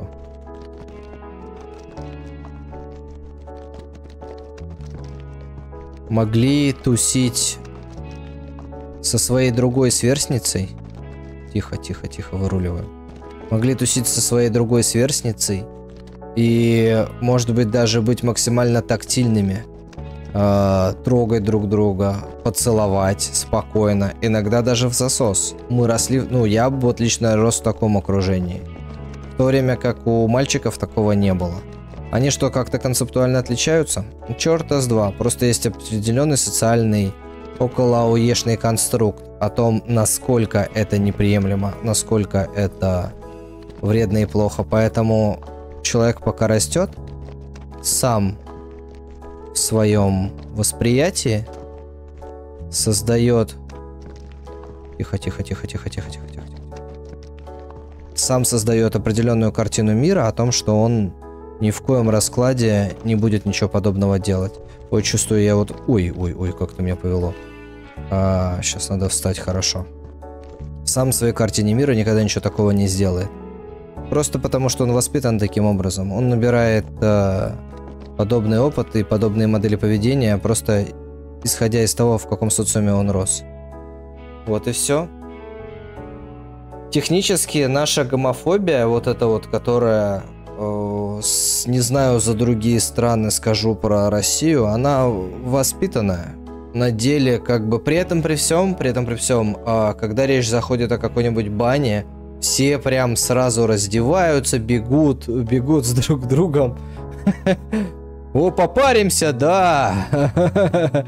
Могли тусить со своей другой сверстницей. Тихо, тихо, тихо, выруливаем. Могли тусить со своей другой сверстницей. И, может быть, даже быть максимально тактильными. Э, трогать друг друга, поцеловать спокойно. Иногда даже в засос. Мы росли, ну, я вот лично рос в таком окружении. В то время как у мальчиков такого не было. Они что, как-то концептуально отличаются? Черта с два. Просто есть определенный социальный околоауешный конструкт о том, насколько это неприемлемо, насколько это вредно и плохо. Поэтому человек пока растет, сам в своем восприятии создает... Тихо, тихо, тихо, тихо, тихо, тихо, тихо. Сам создает определенную картину мира о том, что он ни в коем раскладе не будет ничего подобного делать. Ой, чувствую я вот... Ой, ой, ой, как-то меня повело. А, сейчас надо встать хорошо. Сам в своей картине мира никогда ничего такого не сделает. Просто потому, что он воспитан таким образом. Он набирает э, подобный опыт и подобные модели поведения, просто исходя из того, в каком социуме он рос. Вот и все. Технически наша гомофобия, вот эта вот, которая, э, с, не знаю за другие страны, скажу про Россию, она воспитанная. На деле, как бы, при этом при всем, при этом при всем, э, когда речь заходит о какой-нибудь бане, все прям сразу раздеваются, бегут, бегут с друг другом. О, попаримся, да!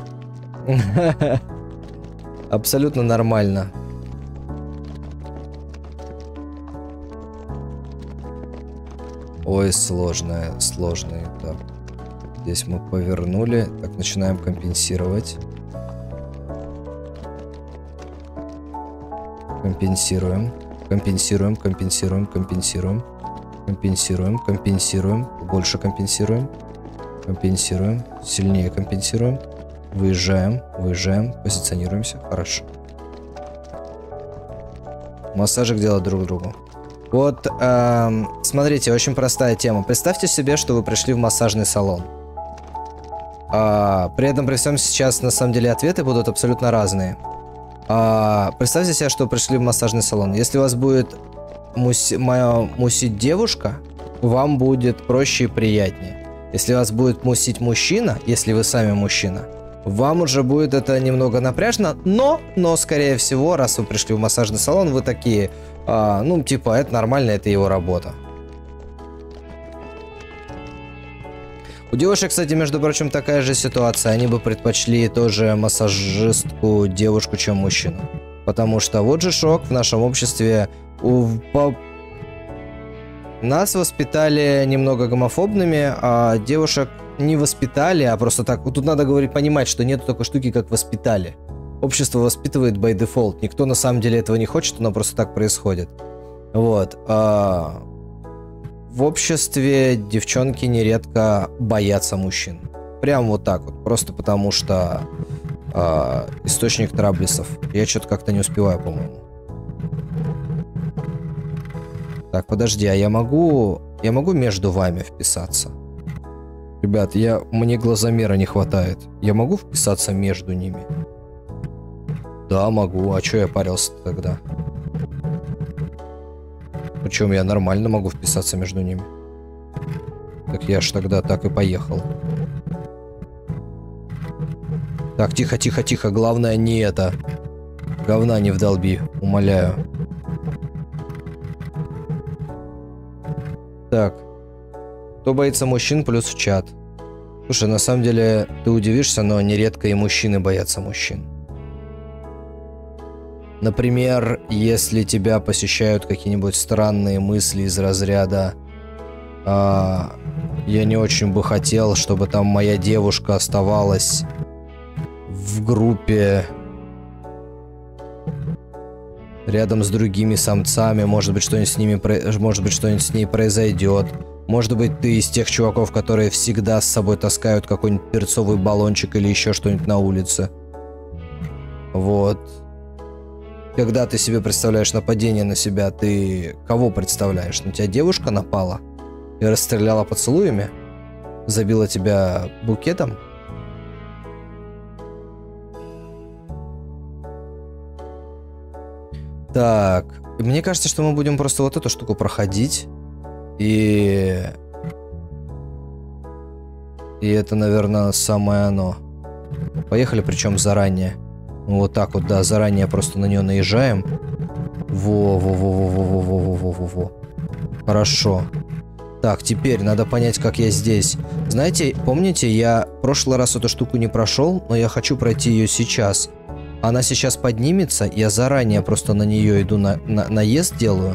Абсолютно нормально. Ой, сложное, сложный этап. Здесь мы повернули. Так, начинаем компенсировать. Компенсируем. Компенсируем, компенсируем, компенсируем. Компенсируем, компенсируем. Больше компенсируем. Компенсируем. Сильнее компенсируем. Выезжаем, выезжаем. Позиционируемся. Хорошо. Массажик делать друг другу. Вот, эм, смотрите, очень простая тема. Представьте себе, что вы пришли в массажный салон. А, при этом, при всем, сейчас, на самом деле, ответы будут абсолютно разные. А, представьте себе, что пришли в массажный салон. Если у вас будет муси, моя, мусить девушка, вам будет проще и приятнее. Если вас будет мусить мужчина, если вы сами мужчина, вам уже будет это немного напряжно, но, но, скорее всего, раз вы пришли в массажный салон, вы такие, а, ну, типа, это нормально, это его работа. У девушек, кстати, между прочим, такая же ситуация. Они бы предпочли тоже массажистку девушку, чем мужчину. Потому что вот же шок в нашем обществе. У, по... Нас воспитали немного гомофобными, а девушек не воспитали, а просто так. Вот тут надо говорить, понимать, что нет такой штуки, как воспитали. Общество воспитывает by default. Никто на самом деле этого не хочет, оно просто так происходит. Вот. А... В обществе девчонки нередко боятся мужчин. Прям вот так вот. Просто потому что э, источник траблесов. Я что-то как-то не успеваю, по-моему. Так, подожди, а я могу... Я могу между вами вписаться? Ребят, я... мне глазомера не хватает. Я могу вписаться между ними? Да, могу. А чё я парился тогда? Причем я нормально могу вписаться между ними. Так я ж тогда так и поехал. Так, тихо, тихо, тихо. Главное не это. Говна не вдолби, умоляю. Так. Кто боится мужчин, плюс в чат. Слушай, на самом деле, ты удивишься, но нередко и мужчины боятся мужчин. Например, если тебя посещают какие-нибудь странные мысли из разряда а, «Я не очень бы хотел, чтобы там моя девушка оставалась в группе рядом с другими самцами, может быть, что-нибудь с ними, может быть, что-нибудь с ней произойдет». Может быть, ты из тех чуваков, которые всегда с собой таскают какой-нибудь перцовый баллончик или еще что-нибудь на улице. Вот. Когда ты себе представляешь нападение на себя, ты кого представляешь? На тебя девушка напала и расстреляла поцелуями? Забила тебя букетом? Так, мне кажется, что мы будем просто вот эту штуку проходить. И... И это, наверное, самое оно. Поехали, причем заранее. Вот так вот, да, заранее просто на нее наезжаем. Во-во-во-во-во-во-во-во-во-во. Хорошо. Так, теперь надо понять, как я здесь. Знаете, помните, я в прошлый раз эту штуку не прошел, но я хочу пройти ее сейчас. Она сейчас поднимется, я заранее просто на нее иду, на, на наезд делаю.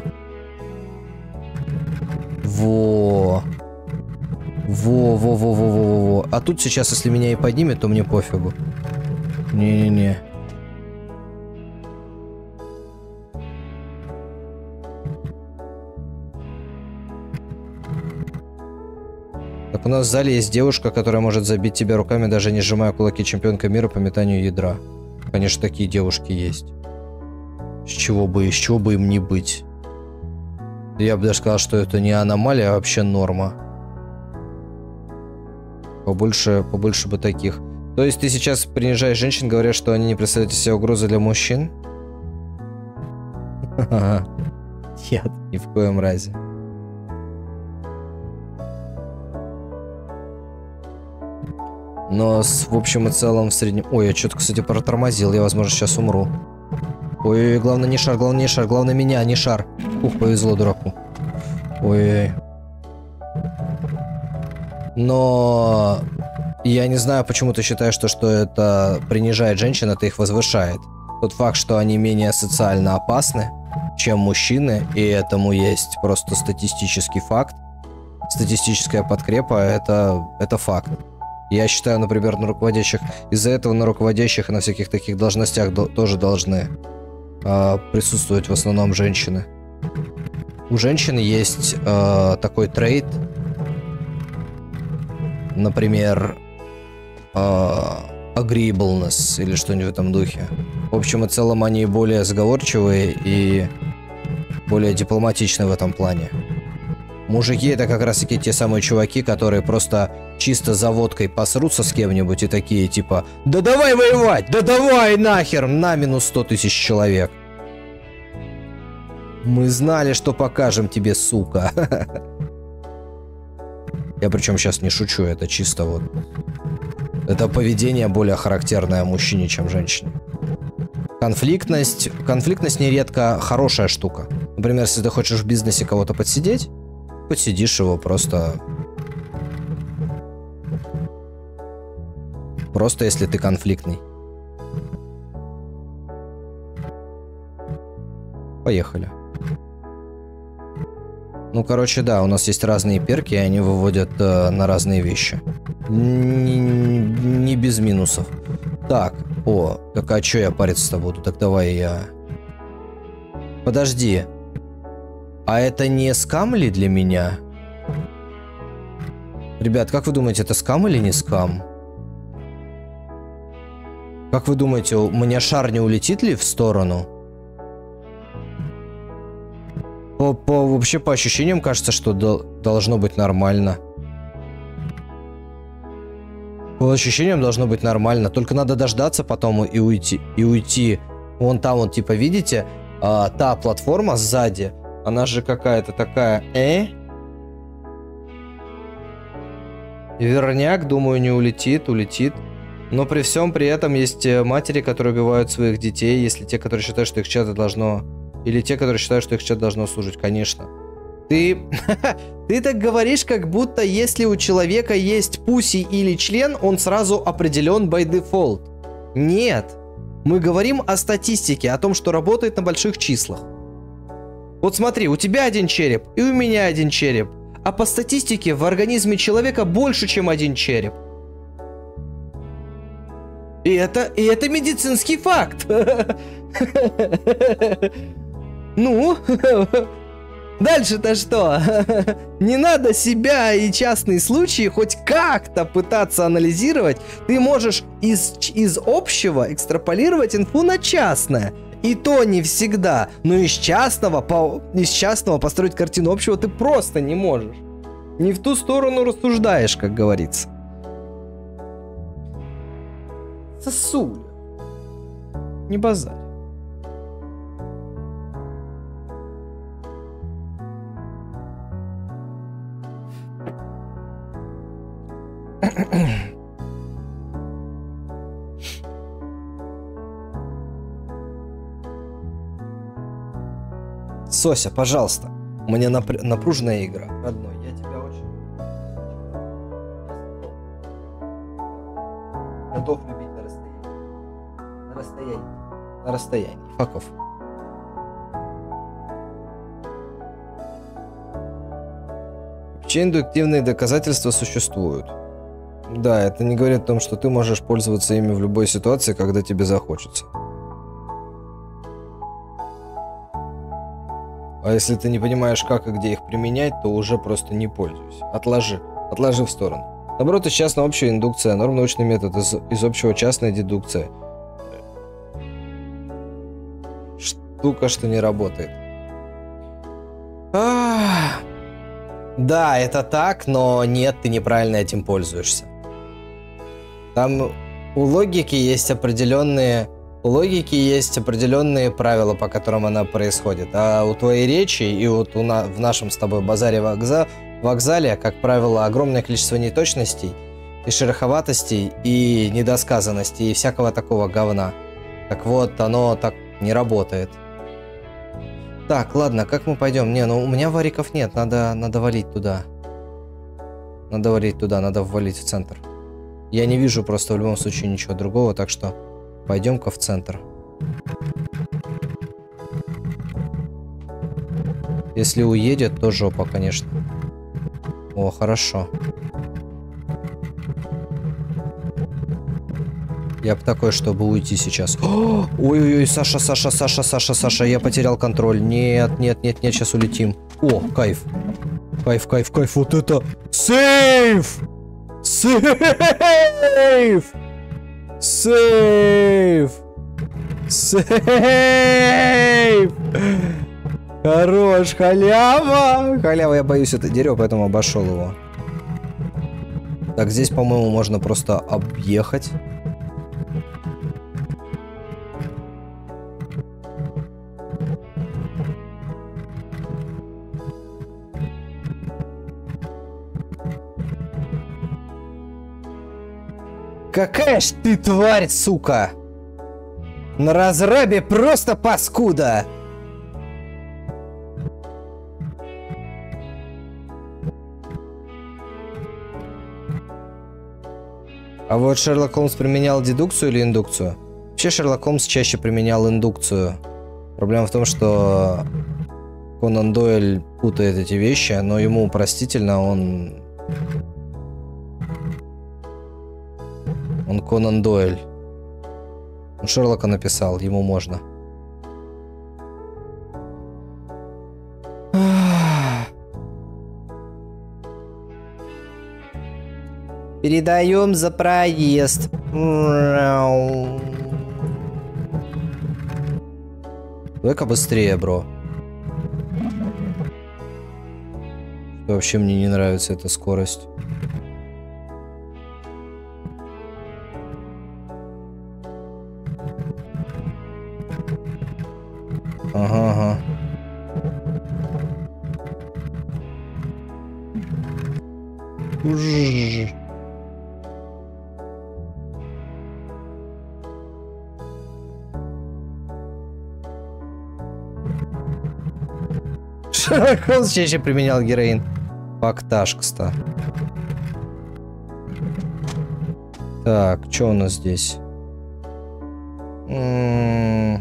Во. Во-во-во-во-во-во. А тут сейчас, если меня и поднимет, то мне пофигу. Не-не-не. Так, у нас в зале есть девушка, которая может забить тебя руками, даже не сжимая кулаки, чемпионка мира по метанию ядра. Конечно, такие девушки есть. С чего бы, с чего бы им не быть? Я бы даже сказал, что это не аномалия, а вообще норма. Побольше, побольше бы таких. То есть ты сейчас принижаешь женщин, говоря, что они не представляют из себя угрозы для мужчин? Нет, ни в коем разе. Но с, в общем и целом в среднем... Ой, я что-то, кстати, протормозил. Я, возможно, сейчас умру. Ой, главное не шар, главное не шар, главное меня, а не шар. Ух, повезло дураку. Ой. Но... Я не знаю, почему ты считаешь, что, что это принижает женщин, это их возвышает. Тот факт, что они менее социально опасны, чем мужчины, и этому есть просто статистический факт. Статистическая подкрепа, это, это факт. Я считаю, например, на руководящих... Из-за этого на руководящих и на всяких таких должностях до, тоже должны э, присутствовать в основном женщины. У женщин есть э, такой трейд. Например, э, agreeableness или что-нибудь в этом духе. В общем и целом они более сговорчивые и более дипломатичны в этом плане. Мужики — это как раз таки те самые чуваки, которые просто чисто за водкой посрутся с кем-нибудь и такие типа: «Да давай воевать! Да давай нахер! На минус сто тысяч человек! Мы знали, что покажем тебе, сука!» Я причем сейчас не шучу, это чисто вот... Это поведение более характерное мужчине, чем женщине. Конфликтность... Конфликтность нередко хорошая штука. Например, если ты хочешь в бизнесе кого-то подсидеть, подсидишь его просто... Просто если ты конфликтный. Поехали. Ну, короче, да, у нас есть разные перки, и они выводят э, на разные вещи. Не, не без минусов. Так, о, так а чё я париться-то буду? Так давай я... Подожди. А это не скам ли для меня? Ребят, как вы думаете, это скам или не скам? Как вы думаете, у меня шар не улетит ли в сторону? По, по, вообще, по ощущениям, кажется, что до, должно быть нормально. По ощущениям должно быть нормально. Только надо дождаться потом и уйти. И уйти. Вон там вот, типа, видите? А, та платформа сзади. Она же какая-то такая... Э? Верняк, думаю, не улетит. Улетит. Но при всем при этом есть матери, которые убивают своих детей. Если те, которые считают, что их чадо должно... Или те, которые считают, что их чадо должно служить. Конечно. Ты... Ты так говоришь, как будто если у человека есть пуси или член, он сразу определен by default. Нет. Мы говорим о статистике, о том, что работает на больших числах. Вот смотри, у тебя один череп, и у меня один череп. А по статистике в организме человека больше, чем один череп. И это, и это медицинский факт. Ну... Дальше-то что? Не надо себя и частные случаи хоть как-то пытаться анализировать. Ты можешь из, из общего экстраполировать инфу на частное. И то не всегда. Но из частного, по, из частного построить картину общего ты просто не можешь. Не в ту сторону рассуждаешь, как говорится. Сосуля. Не базарь. Сося, пожалуйста. У меня напр... напруженная игра. Родной, я тебя очень... Готов любить на расстоянии. На расстоянии. На расстоянии. Факов. Вообще индуктивные доказательства существуют. Да, это не говорит о том, что ты можешь пользоваться ими в любой ситуации, когда тебе захочется. А если ты не понимаешь, как и где их применять, то уже просто не пользуйся. Отложи. Отложи в сторону. Наоборот, из частного общая индукция, норм научный метод, из, из общего частная дедукция. Штука, что не работает. Ах. Да, это так, но нет, ты неправильно этим пользуешься. Там у логики есть определенные... У логики есть определенные правила, по которым она происходит. А у твоей речи и вот у на... в нашем с тобой базаре вокза... вокзале, как правило, огромное количество неточностей и шероховатостей, и недосказанностей, и всякого такого говна. Так вот, оно так не работает. Так, ладно, как мы пойдем? Не, ну у меня вариков нет, надо, надо валить туда. Надо валить туда, надо ввалить в центр. Я не вижу просто в любом случае ничего другого, так что пойдем-ка в центр. Если уедет, то жопа, конечно. О, хорошо. Я бы такой, чтобы уйти сейчас. Ой-ой-ой, Саша, Саша, Саша, Саша, Саша, я потерял контроль. Нет, нет, нет, нет, сейчас улетим. О, кайф. Кайф, кайф, кайф, вот это. Сейф! Сейф! Сейф! Сейф! Хорош, халява! Халява, я боюсь это дерево, поэтому обошел его. Так, здесь, по-моему, можно просто объехать. Какая ж ты тварь, сука! На разрабе просто паскуда! А вот Шерлок Холмс применял дедукцию или индукцию? Вообще Шерлок Холмс чаще применял индукцию. Проблема в том, что Конан Дойль путает эти вещи, но ему простительно, он... Он Конан Дойль. Он Шерлока написал, ему можно. Передаем за проезд. Давай-ка быстрее, бро. Вообще мне не нравится эта скорость. Ага, ага. Уж. Шерлок Холмс чаще применял героин. Фактаж-кста. Так, что у нас здесь? М-м-м.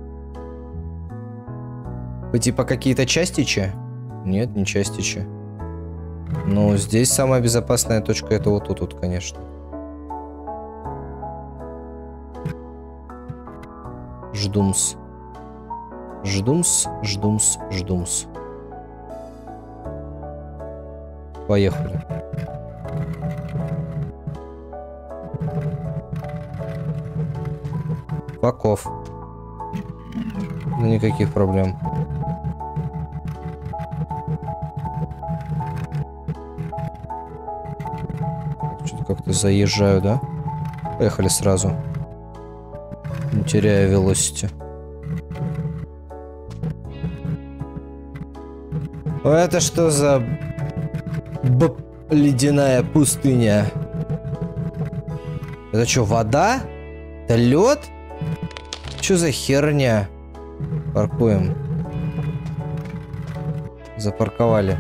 Вы типа какие-то частичи? Нет, не частичи. Ну, здесь самая безопасная точка это вот тут, вот, конечно. Ждумс. Ждумс, ждумс, ждумс. Поехали. Паков. Ну, никаких проблем. Что-то как-то заезжаю, да? Поехали сразу. Не теряя velocity. Это что за б ледяная пустыня? Это что, вода? Это лед? Что за херня? Паркуем. Запарковали.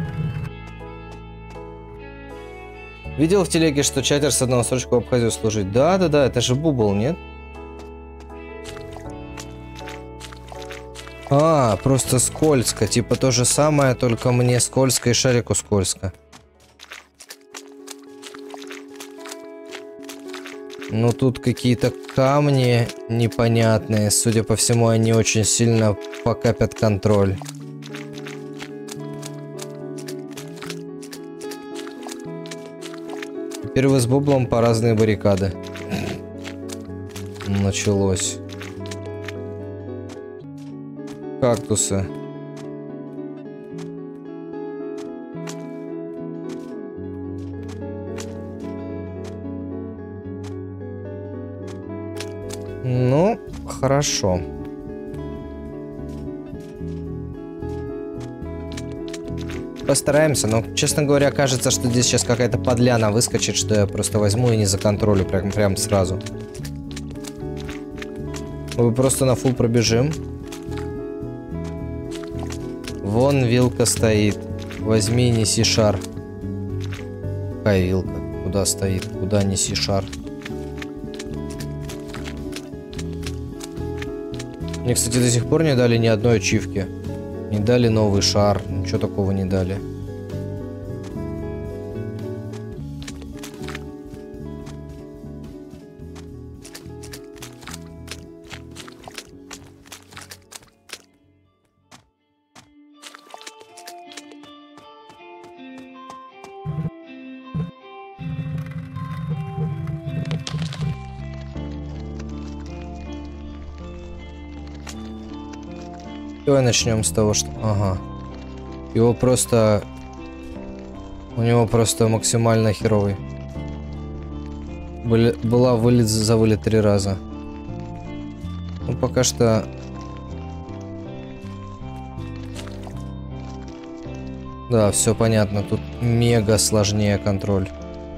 Видел в телеге, что чатер с одного строчку в Абхазию служит? Да, да, да, это же Бубл, нет? А, просто скользко. Типа то же самое, только мне скользко и шарику скользко. Ну тут какие-то камни непонятные. Судя по всему, они очень сильно покапят контроль. Теперь вы с Бублом по разные баррикады. Началось. Кактусы. Ну, хорошо. Постараемся, но, честно говоря, кажется, что здесь сейчас какая-то подляна выскочит, что я просто возьму и не законтролю прям, прям сразу. Мы просто на фул пробежим. Вон вилка стоит. Возьми, неси шар. Какая вилка? Куда стоит? Куда неси шар? Мне, кстати, до сих пор не дали ни одной ачивки. Не дали новый шар. Ничего такого не дали. Давай начнем с того, что... Ага. Его просто... У него просто максимально херовый. Были... Была вылет за вылет три раза. Ну, пока что... Да, все понятно. Тут мега сложнее контроль.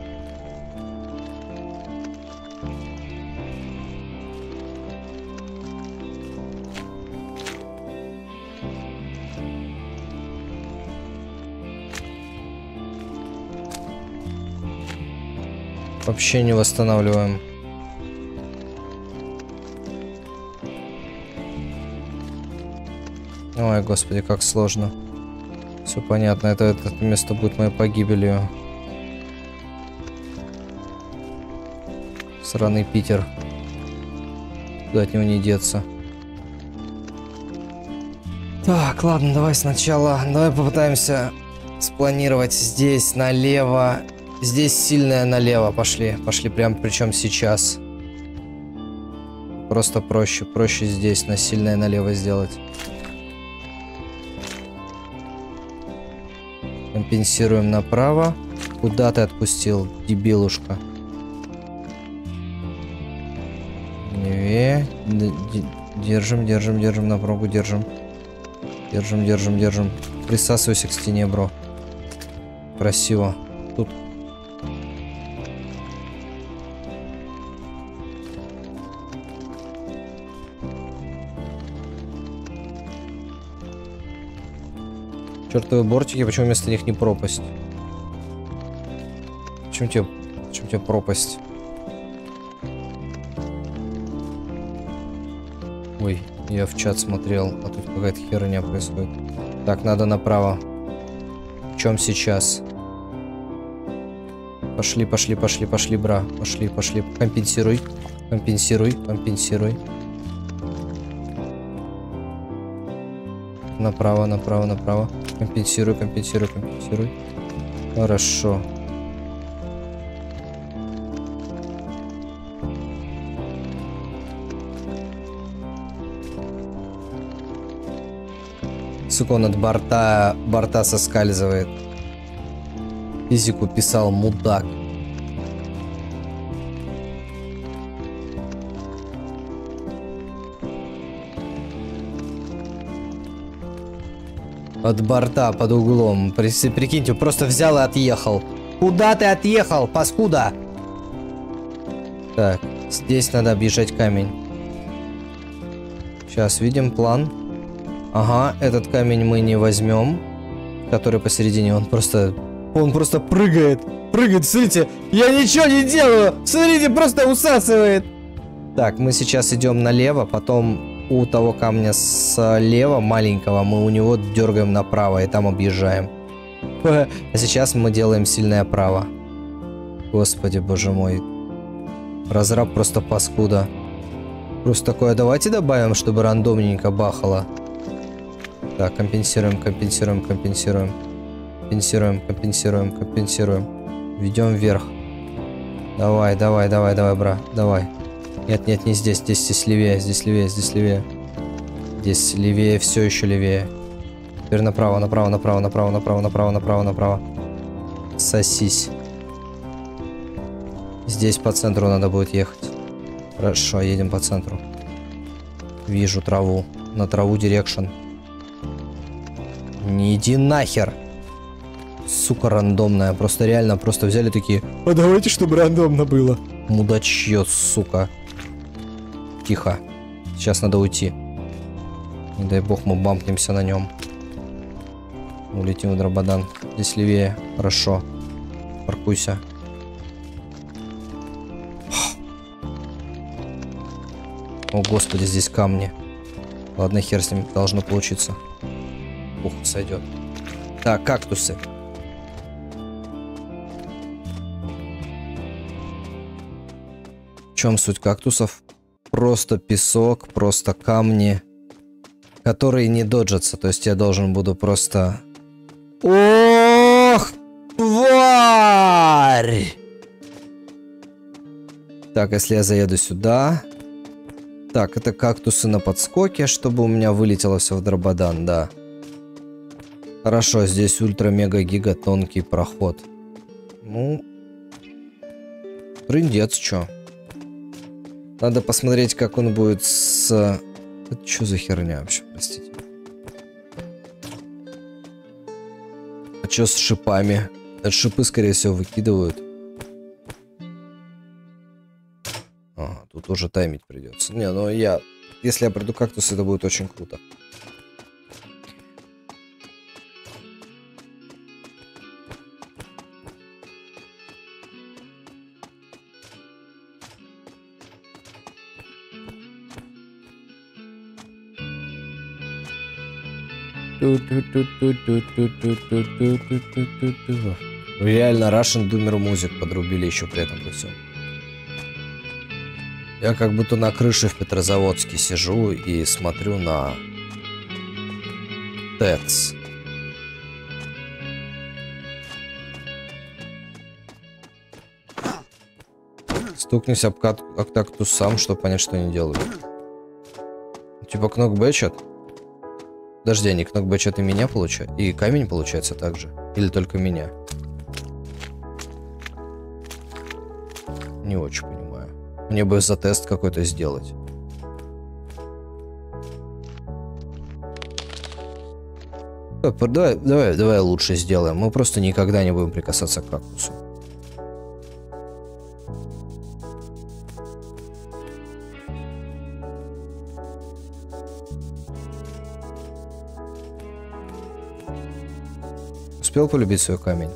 Вообще не восстанавливаем. Ой, господи, как сложно. Все понятно, это, это место будет моей погибелью. Сраный Питер. Куда от него не деться. Так, ладно, давай сначала. Давай попытаемся спланировать здесь налево. Здесь сильная налево. Пошли. Пошли прям, причем сейчас. Просто проще. Проще здесь на сильное налево сделать. Компенсируем направо. Куда ты отпустил, дебилушка? Левее. Держим, держим, держим. На пробу держим. Держим, держим, держим. Присасывайся к стене, бро. Красиво. Тут. Чертовы бортики, почему вместо них не пропасть? Почему тебе, почему тебе пропасть? Ой, я в чат смотрел, а тут какая-то херня происходит. Так, надо направо. В чем сейчас? Пошли, пошли, пошли, пошли, бра. Пошли, пошли. Компенсируй. Компенсируй, компенсируй. Направо, направо, направо. Компенсируй, компенсируй, компенсируй. Хорошо. Сука, он от борта, борта соскальзывает. Физику писал мудак. От борта под углом. При, прикиньте, просто взял и отъехал. Куда ты отъехал, паскуда? Так, здесь надо объезжать камень. Сейчас видим план. Ага, этот камень мы не возьмем. Который посередине, он просто... Он просто прыгает. Прыгает, смотрите. Я ничего не делаю. Смотрите, просто усасывает. Так, мы сейчас идем налево. Потом у того камня слева, маленького, мы у него дергаем направо и там объезжаем. А сейчас мы делаем сильное право. Господи, боже мой. Разраб просто паскуда. Просто такое, давайте добавим, чтобы рандомненько бахало. Так, компенсируем, компенсируем, компенсируем. Компенсируем, компенсируем, компенсируем. Ведем вверх. Давай, давай, давай, давай, бра, давай. Нет, нет, не здесь, здесь, здесь левее, здесь левее, здесь левее. Здесь левее, все еще левее. Теперь направо, направо, направо, направо, направо, направо, направо, направо. Сосись. Здесь по центру надо будет ехать. Хорошо, едем по центру. Вижу траву. На траву дирекшн. Не иди нахер. Сука рандомная. Просто реально просто взяли такие. А давайте, чтобы рандомно было. Мудачье, сука. Тихо. Сейчас надо уйти. Не дай бог мы бампнемся на нем. Улетим в Дрободан. Здесь левее. Хорошо. Паркуйся. О, господи, здесь камни. Ладно, хер с ним, должно получиться. Ух, сойдет. Так, кактусы. В чем суть кактусов? Просто песок, просто камни, которые не доджатся. То есть я должен буду просто... Ох, тварь! Так, если я заеду сюда... Так, это кактусы на подскоке, чтобы у меня вылетело все в Дрободан, да. Хорошо, здесь ультра-мега-гига тонкий проход. Ну... Трындец, чё? Надо посмотреть, как он будет с... Это что за херня вообще, простите? А чё с шипами? Это шипы, скорее всего, выкидывают. А, тут уже таймить придется. Не, ну я... Если я приду кактус, это будет очень круто. Реально Russian Doomer Music подрубили еще при этом при всем. Я как будто на крыше в Петрозаводске сижу и смотрю на ТЭЦ. Стукнись об кактус сам, чтобы понять, что они делают. Типа кнокбэчат. Подожди, они кнокбэчат и меня получают? И камень получается также? Или только меня? Не очень понимаю. Мне бы за тест какой-то сделать. Давай, давай, давай лучше сделаем. Мы просто никогда не будем прикасаться к кактусу. Успел полюбить свой камень?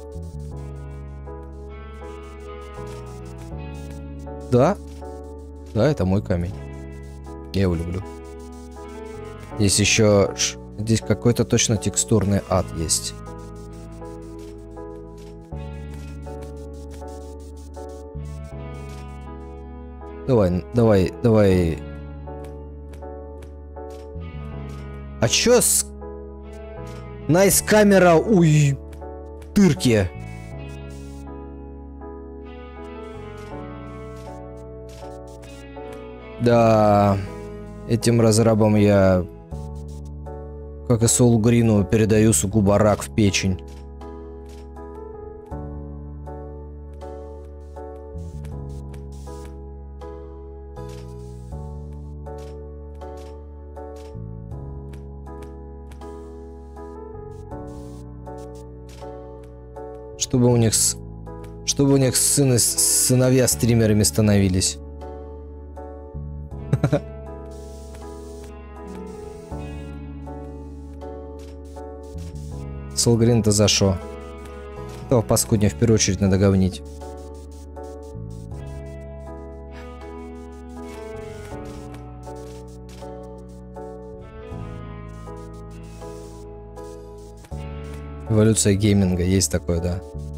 Да. Да, это мой камень. Я его люблю. Здесь еще... Здесь какой-то точно текстурный ад есть. Давай, давай, давай. А чё с... Найс камера, уй, тырки. Да, этим разрабам я, как и Соул Грину, передаю сугубо рак в печень. Чтобы у них, с... чтобы у них сыны, сыновья стримерами становились. Солгрин-то за шо? Этого паскудня в первую очередь надо говнить. Эволюция гейминга, есть такое, да.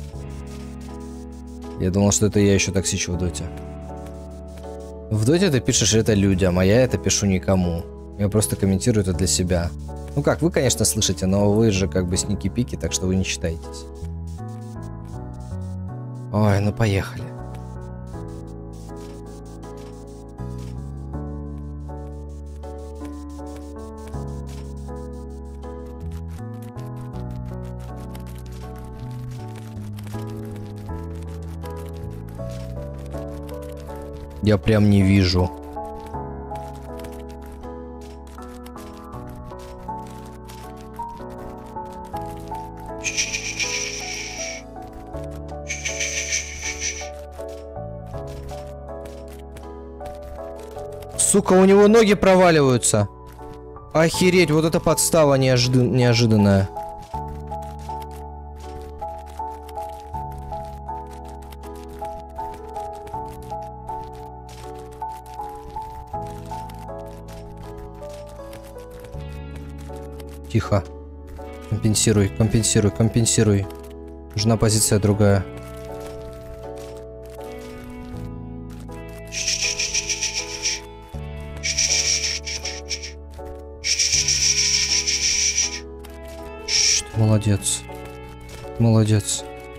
Я думал, что это я еще токсичу в доте. В доте ты пишешь это людям, а я это пишу никому. Я просто комментирую это для себя. Ну как, вы, конечно, слышите, но вы же как бы сники-пики, так что вы не читаетесь. Ой, ну поехали. Я прям не вижу. Сука, у него ноги проваливаются. Охереть, вот это подстава неожид... неожиданная. Тихо. Компенсируй, компенсируй, компенсируй. Нужна позиция другая. Молодец. Молодец.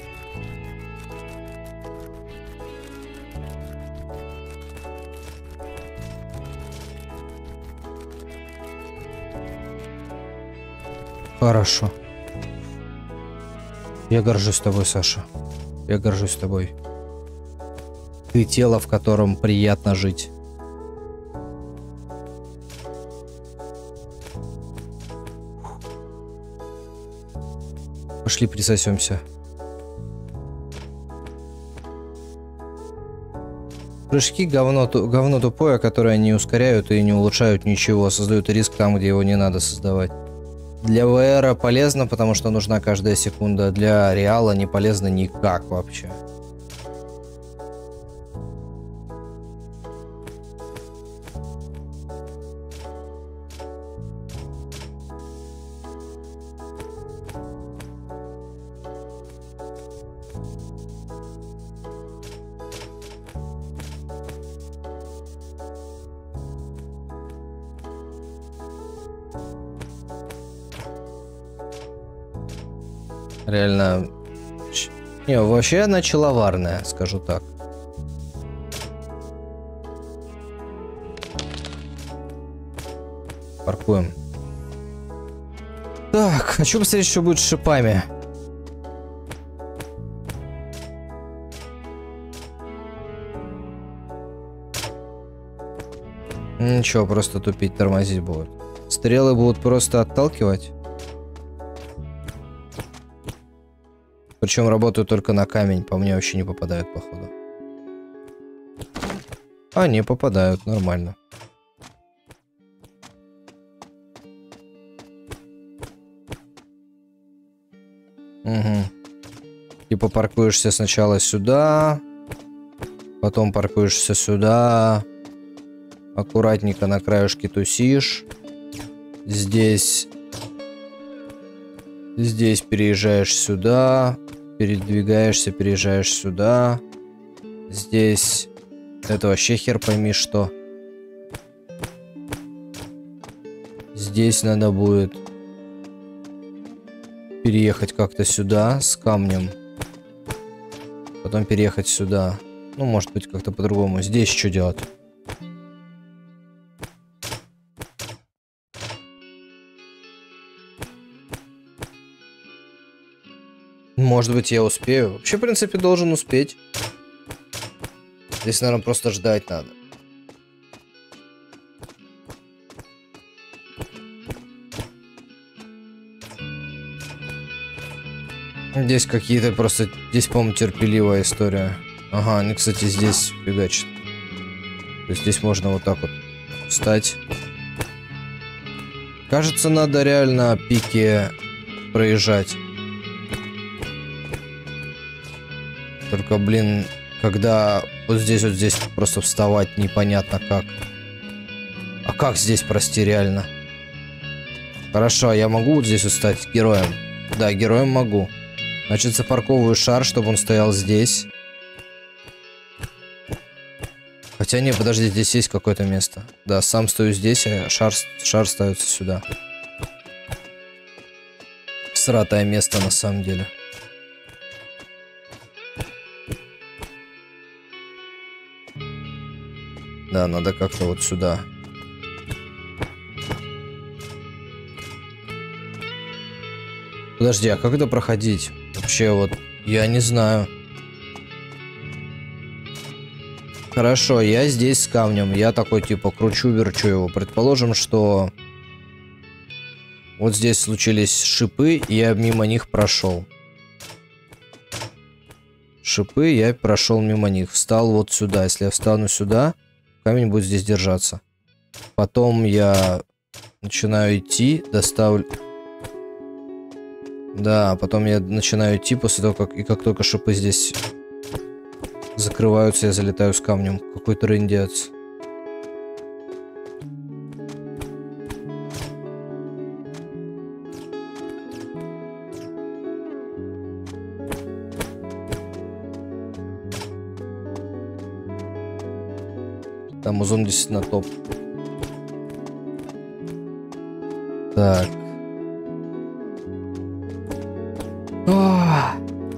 Хорошо. Я горжусь тобой, Саша. Я горжусь тобой. Ты тело, в котором приятно жить. Пошли присосемся. Прыжки говно, говно тупое, которое не ускоряют и не улучшают ничего, создают риск там, где его не надо создавать. Для вэ эр полезно, потому что нужна каждая секунда. Для реала не полезно никак вообще. Реально... Не, вообще она человарная, скажу так. Паркуем. Так, хочу посмотреть, что будет с шипами. Ничего, просто тупить, тормозить будут. Стрелы будут просто отталкивать. Причем работают только на камень, по мне вообще не попадают, походу. А, не попадают, нормально. Типа паркуешься сначала сюда, потом паркуешься сюда, аккуратненько на краешке тусишь. Здесь, здесь переезжаешь сюда, передвигаешься, переезжаешь сюда. Здесь, это вообще хер пойми что. Здесь надо будет переехать как-то сюда с камнем. Потом переехать сюда. Ну, может быть, как-то по-другому. Здесь что делать? Может быть, я успею. Вообще, в принципе, должен успеть. Здесь, наверное, просто ждать надо. Здесь какие-то просто... Здесь, по-моему, терпеливая история. Ага, они, кстати, здесь фигачат. То есть здесь можно вот так вот встать. Кажется, надо реально пики проезжать. Только, блин, когда вот здесь, вот здесь просто вставать непонятно как. А как здесь, прости, реально? Хорошо, я могу вот здесь вот стать героем? Да, героем могу. Значит, запарковываю шар, чтобы он стоял здесь. Хотя не, подожди, здесь есть какое-то место. Да, сам стою здесь, а шар, шар ставится сюда. Сратое место на самом деле. Да, надо как-то вот сюда. Подожди, а как это проходить? Вообще вот, я не знаю. Хорошо, я здесь с камнем. Я такой типа кручу-верчу его. Предположим, что вот здесь случились шипы, и я мимо них прошел. Шипы, я прошел мимо них. Встал вот сюда. Если я встану сюда, камень будет здесь держаться. Потом я начинаю идти, доставлю... Да, потом я начинаю идти после того, как... И как только шипы здесь закрываются, я залетаю с камнем. Какой-то рындец. Там музон действительно топ. Так. О!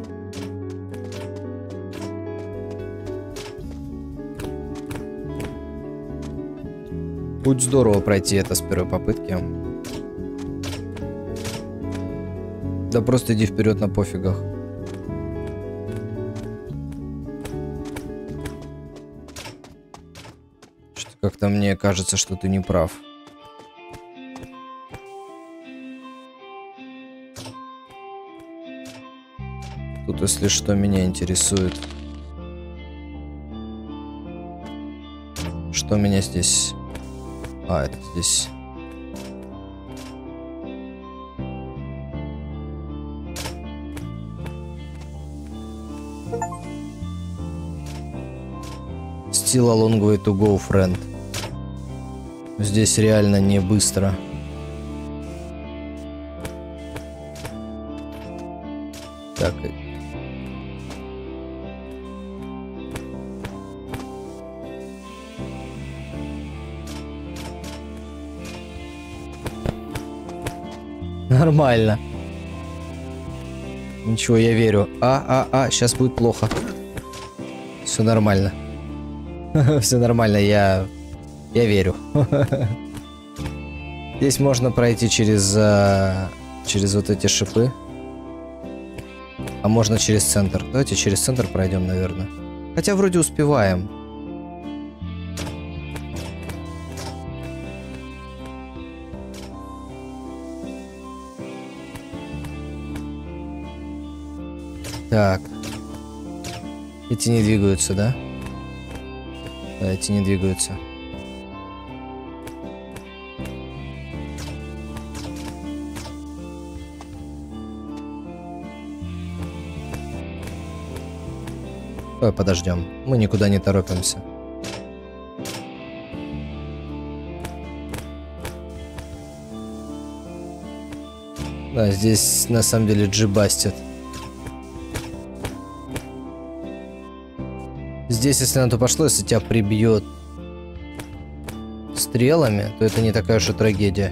Будет здорово пройти это с первой попытки. Да просто иди вперед на пофигах. Что-то как-то мне кажется, что ты не прав. Тут, если что, меня интересует. Что меня здесь... А, это здесь... Still a long way to go, friend. Здесь реально не быстро. Так. Нормально. Ничего, я верю. А, а, а, сейчас будет плохо. Все нормально. Все нормально, я... Я верю. Здесь можно пройти через... Через вот эти шипы. А можно через центр. Давайте через центр пройдем, наверное. Хотя вроде успеваем. Так. Эти не двигаются, да? Да, эти не двигаются. Давай подождем. Мы никуда не торопимся. Да, здесь на самом деле джибастит. Здесь, если на то пошло, если тебя прибьет стрелами, то это не такая уж и трагедия.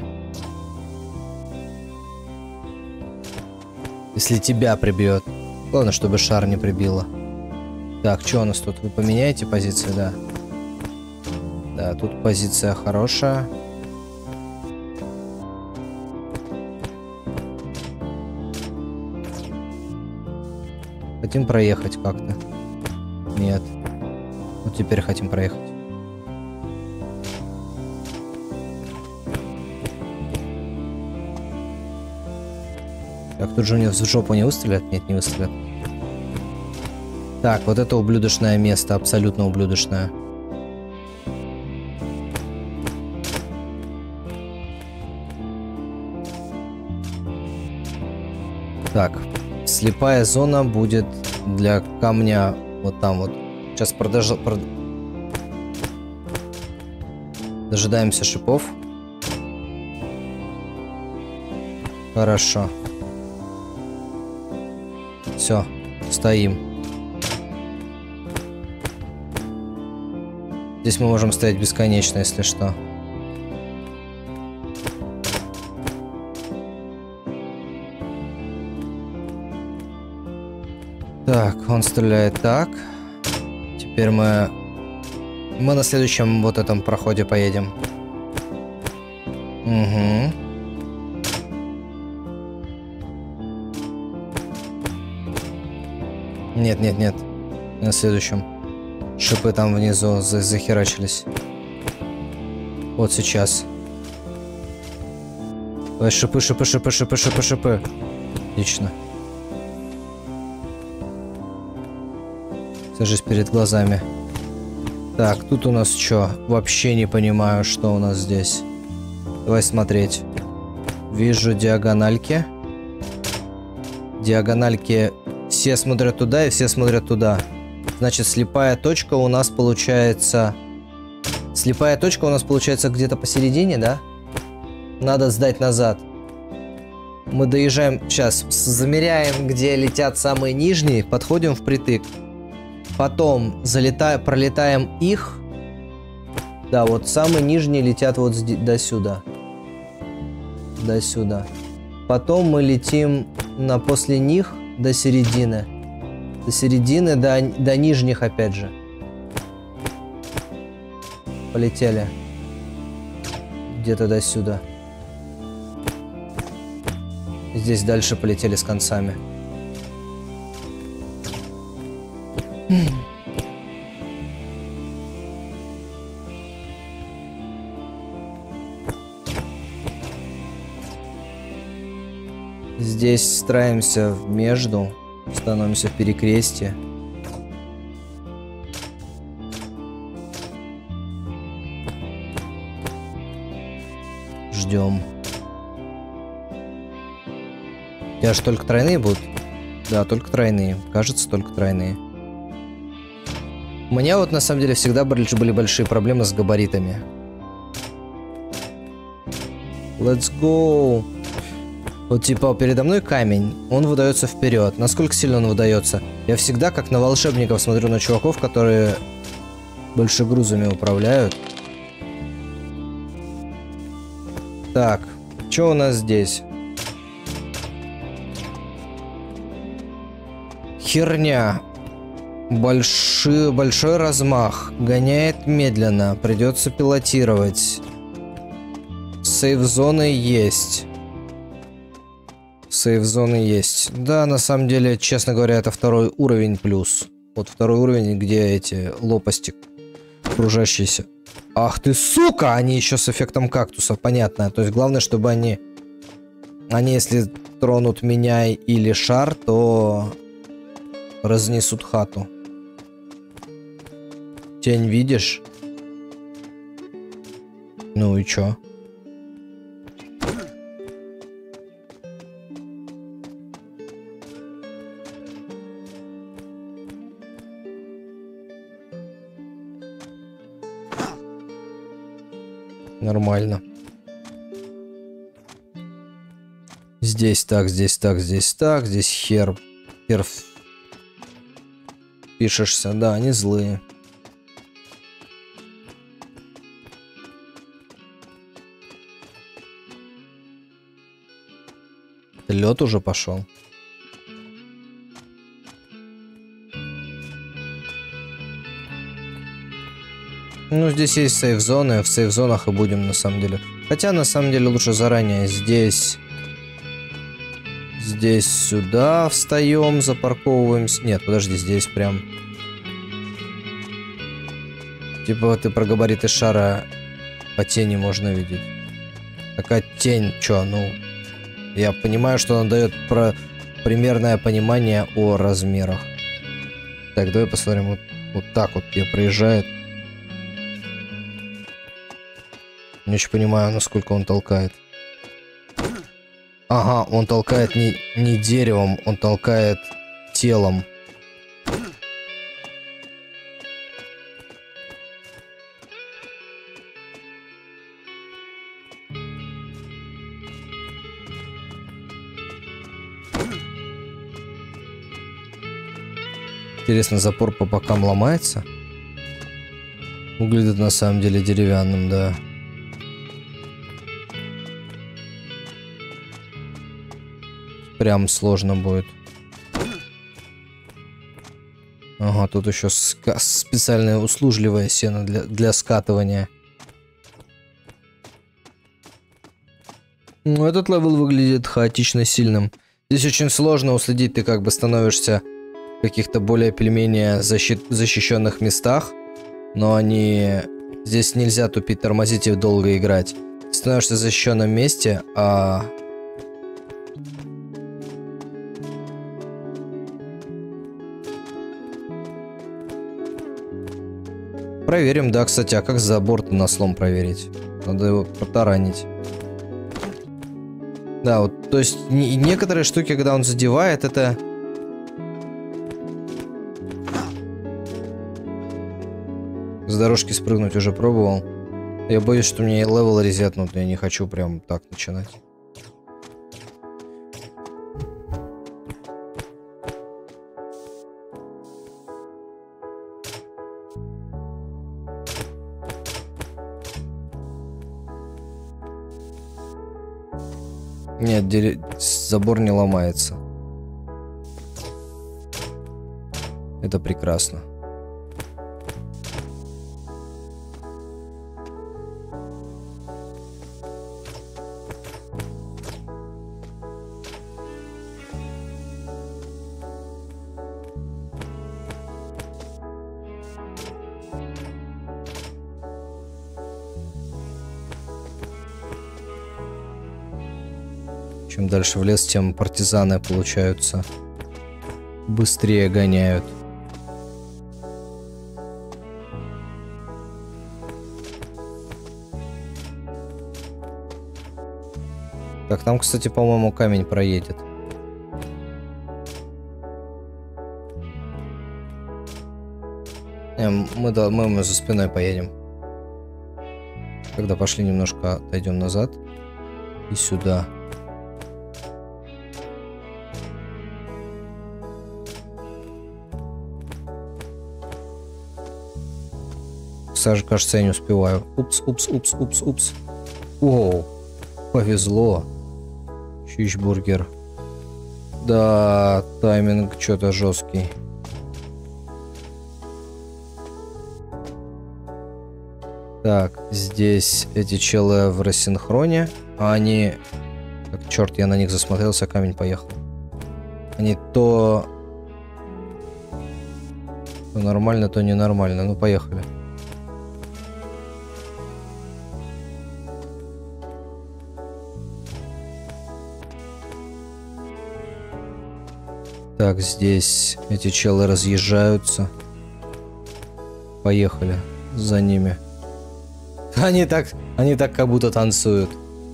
Если тебя прибьет. Главное, чтобы шар не прибило. Так, что у нас тут? Вы поменяете позиции, да? Да, тут позиция хорошая. Хотим проехать как-то? Нет. Вот теперь хотим проехать. Так, тут же у него в жопу не выстрелят? Нет, не выстрелят. Так, вот это ублюдочное место, абсолютно ублюдочное. Так, слепая зона будет для камня вот там вот. Сейчас продаж... прод... дожидаемся шипов. Хорошо. Все, стоим. Здесь мы можем стоять бесконечно, если что. Так, он стреляет так. Теперь мы... Мы на следующем вот этом проходе поедем. Угу. Нет, нет, нет. На следующем. Шипы там внизу за захерачились. Вот сейчас. Ой, шипы, шипы, шипы, шипы, шипы, шипы. Отлично. Сажусь перед глазами. Так, тут у нас что? Вообще не понимаю, что у нас здесь. Давай смотреть. Вижу диагональки. Диагональки... Все смотрят туда и все смотрят туда. Значит, слепая точка у нас получается... Слепая точка у нас получается где-то посередине, да? Надо сдать назад. Мы доезжаем... Сейчас, замеряем, где летят самые нижние. Подходим впритык. Потом залетаем, пролетаем их. Да, вот самые нижние летят вот до сюда. До сюда. Потом мы летим на после них до середины. До середины, до, до нижних опять же. Полетели. Где-то до сюда. Здесь дальше полетели с концами. Здесь строимся между, становимся в перекрестие. Ждем. У тебя же только тройные будут? Да, только тройные. Кажется, только тройные. У меня вот на самом деле всегда были, были большие проблемы с габаритами. Let's go. Вот типа передо мной камень, он выдается вперед. Насколько сильно он выдается? Я всегда как на волшебников смотрю на чуваков, которые больше грузами управляют. Так, что у нас здесь? Херня. Большой, большой размах. Гоняет медленно. Придется пилотировать. Сейф-зоны есть. Сейф-зоны есть. Да, на самом деле, честно говоря, это второй уровень плюс. Вот второй уровень, где эти лопасти кружащиеся. Ах ты, сука! Они еще с эффектом кактуса, понятно. То есть главное, чтобы они... Они, если тронут меня или шар, то разнесут хату. Тень видишь? Ну и чё? Нормально. Здесь так, здесь так, здесь так, здесь хер. Хер пишешься, да, они злые. Лед уже пошел. Ну, здесь есть сейф-зоны, в сейф-зонах и будем, на самом деле. Хотя, на самом деле, лучше заранее здесь... Здесь сюда встаем, запарковываемся. Нет, подожди, здесь прям... Типа, ты про габариты шара по тени можно видеть. Такая тень, чё, ну... Я понимаю, что она дает про примерное понимание о размерах. Так, давай посмотрим, вот, вот так вот где проезжает. Не очень понимаю, насколько он толкает. Ага, он толкает не, не деревом, он толкает телом. Интересно, запор по бокам ломается? Выглядит на самом деле деревянным, да. Прям сложно будет. Ага, тут еще специальное услужливое сено для, для скатывания. Ну, этот левел выглядит хаотично сильным. Здесь очень сложно уследить, ты как бы становишься в каких-то более пельменее защит, защищенных местах. Но они... Здесь нельзя тупить, тормозить и долго играть. Ты становишься в защищенном месте, а... Проверим, да, кстати, а как забор-то на слом проверить? Надо его протаранить. Да, вот, то есть не, некоторые штуки, когда он задевает, это... С дорожки спрыгнуть уже пробовал. Я боюсь, что мне левел резетнут, я не хочу прям так начинать. Нет, дерев... забор не ломается. Это прекрасно. Чем дальше в лес, тем партизаны получаются быстрее гоняют. Так, там, кстати, по-моему, камень проедет. Не, мы, да, мы, мы за спиной поедем. Когда пошли немножко отойдем назад и сюда. Саша, кажется, я не успеваю. Упс, упс, упс, упс, упс. Оу, повезло. Чизбургер. Да, тайминг что-то жесткий. Так, здесь эти челы в рассинхроне. А они... Так, черт, я на них засмотрелся, камень поехал. Они то... То нормально, то ненормально. Ну, поехали. Так, здесь эти челы разъезжаются. Поехали за ними. Они так, они так как будто танцуют.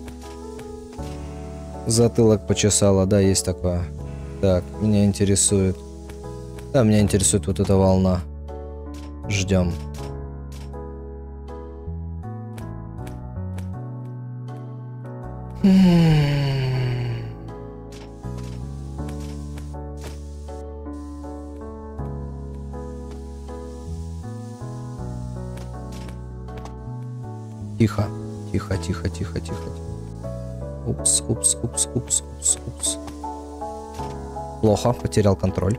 Затылок почесало, да, есть такое. Так, меня интересует. Да, меня интересует вот эта волна. Ждем. Тихо, тихо, тихо, тихо, тихо. Упс, упс, упс, упс, упс, упс. Плохо, потерял контроль.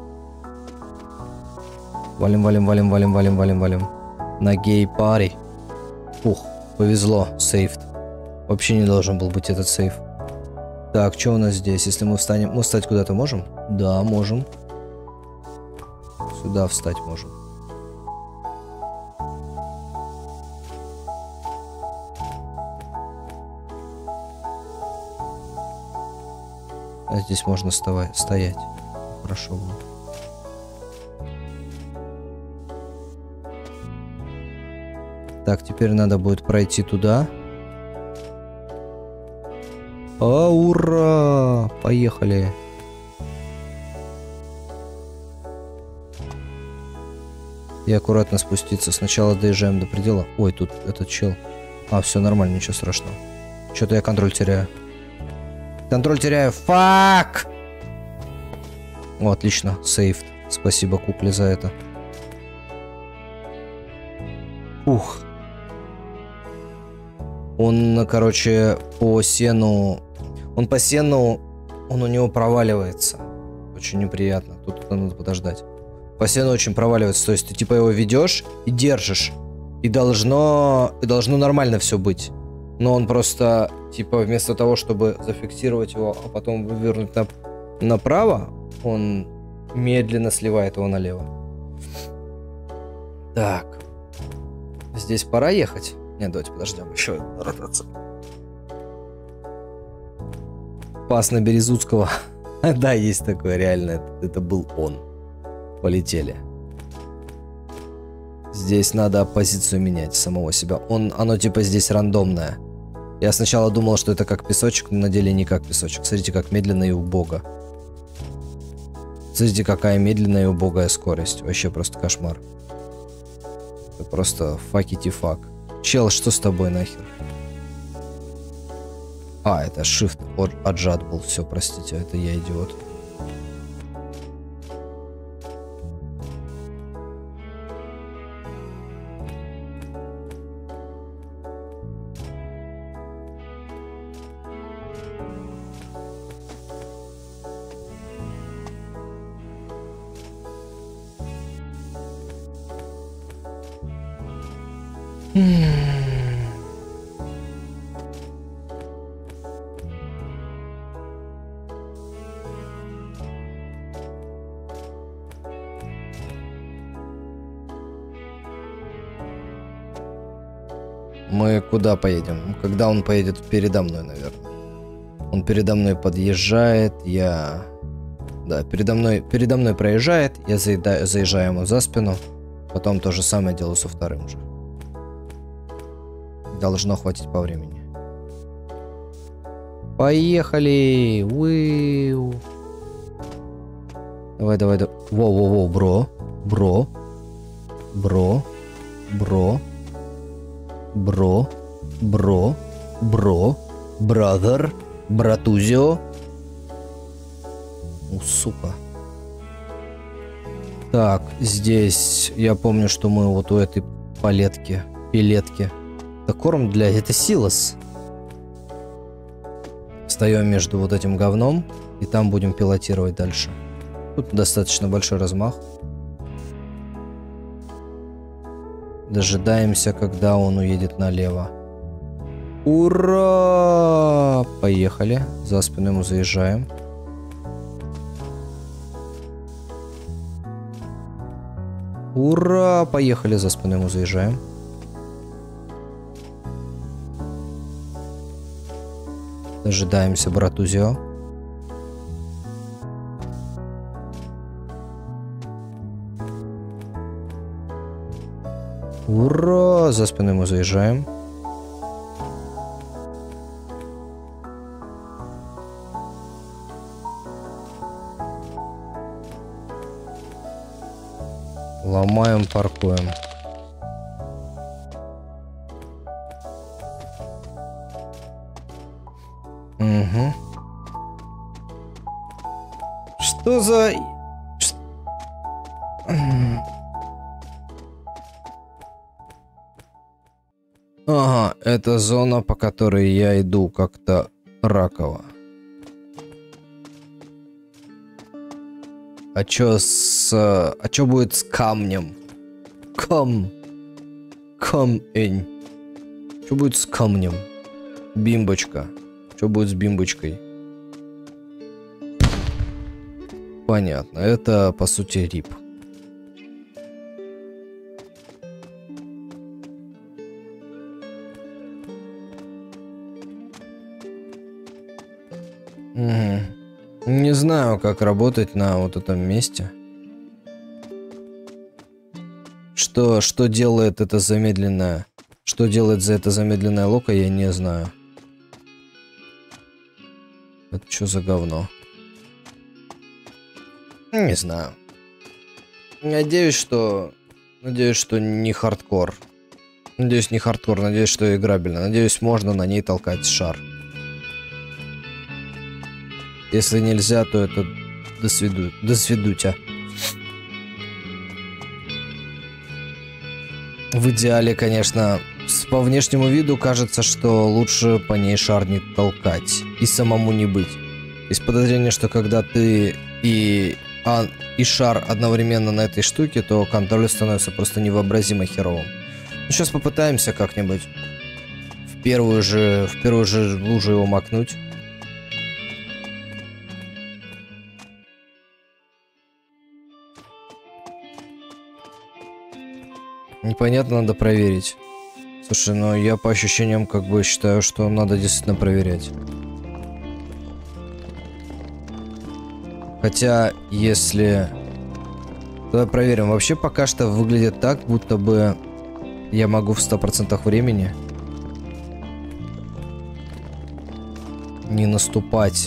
Валим, валим, валим, валим, валим, валим, валим. На гей-пари. Ух, повезло, сейф. Вообще не должен был быть этот сейф. Так, что у нас здесь? Если мы встанем... Мы встать куда-то можем? Да, можем. Сюда встать можем. А здесь можно вставать, стоять. Хорошо было. Так, теперь надо будет пройти туда. А, ура! Поехали. И аккуратно спуститься. Сначала доезжаем до предела. Ой, тут этот чел. А, все нормально, ничего страшного. Что-то я контроль теряю. Контроль теряю. Фак! О, отлично. Сейф. Спасибо кукле за это. Ух. Он, короче, по сену... Он по сену... Он у него проваливается. Очень неприятно. Тут надо подождать. По сену очень проваливается. То есть ты типа его ведешь и держишь. И должно... И должно нормально все быть. Но он просто, типа, вместо того, чтобы зафиксировать его, а потом вывернуть на... направо, он медленно сливает его налево. Так. Здесь пора ехать. Нет, давайте подождем еще одну ротацию. Пас на Березутского. Да, есть такое, реально. Это, это был он. Полетели. Здесь надо позицию менять самого себя. Он, оно типа здесь рандомное. Я сначала думал, что это как песочек, но на деле не как песочек. Смотрите, как медленно и убого. Смотрите, какая медленная и убогая скорость. Вообще просто кошмар. Это просто факити-фак. Чел, что с тобой нахер? А, это shift отжат был. Все, простите, это я идиот. Мы куда поедем? Когда он поедет передо мной, наверное. Он передо мной подъезжает, я... Да, передо мной, передо мной проезжает, я заедаю, заезжаю ему за спину. Потом то же самое делаю со вторым же. Должно хватить по времени. Поехали! Уиу. Давай, давай, давай. Воу-воу-воу, бро. Бро. Бро. Бро. Бро. Бро. Бро. Бразер. Братузио. У, сука. Так, здесь я помню, что мы вот у этой палетки, пилетки. Это корм для... Это силос. Встаем между вот этим говном, и там будем пилотировать дальше. Тут достаточно большой размах. Дожидаемся, когда он уедет налево. Ура! Поехали. За спину ему заезжаем. Ура! Поехали, за спину ему заезжаем. Дожидаемся, братузио. Ура! За спину ему заезжаем. Ломаем, паркуем. Угу. Что за... Ш... Ага, это зона, по которой я иду как-то раково. А чё с... А чё будет с камнем? Кам... Камень. Чё будет с камнем? Бимбочка. Чё будет с бимбочкой? Понятно. Это, по сути, рип. Угу. Не знаю, как работать на вот этом месте. Что, что делает это замедленное... Что делает за это замедленная лока, я не знаю. Это что за говно? Не знаю. Надеюсь, что... Надеюсь, что не хардкор. Надеюсь, не хардкор. Надеюсь, что играбельно. Надеюсь, можно на ней толкать шар. Если нельзя, то это до свиду... До свидутя. В идеале, конечно, по внешнему виду кажется, что лучше по ней шар не толкать и самому не быть. Есть подозрение, что когда ты и, а, и шар одновременно на этой штуке, то контроль становится просто невообразимо херовым. Ну, сейчас попытаемся как-нибудь в первую же, в первую же лужу его макнуть. Непонятно, надо проверить. Слушай, ну я по ощущениям как бы считаю, что надо действительно проверять. Хотя, если... Давай проверим. Вообще пока что выглядит так, будто бы я могу в ста процентах времени не наступать.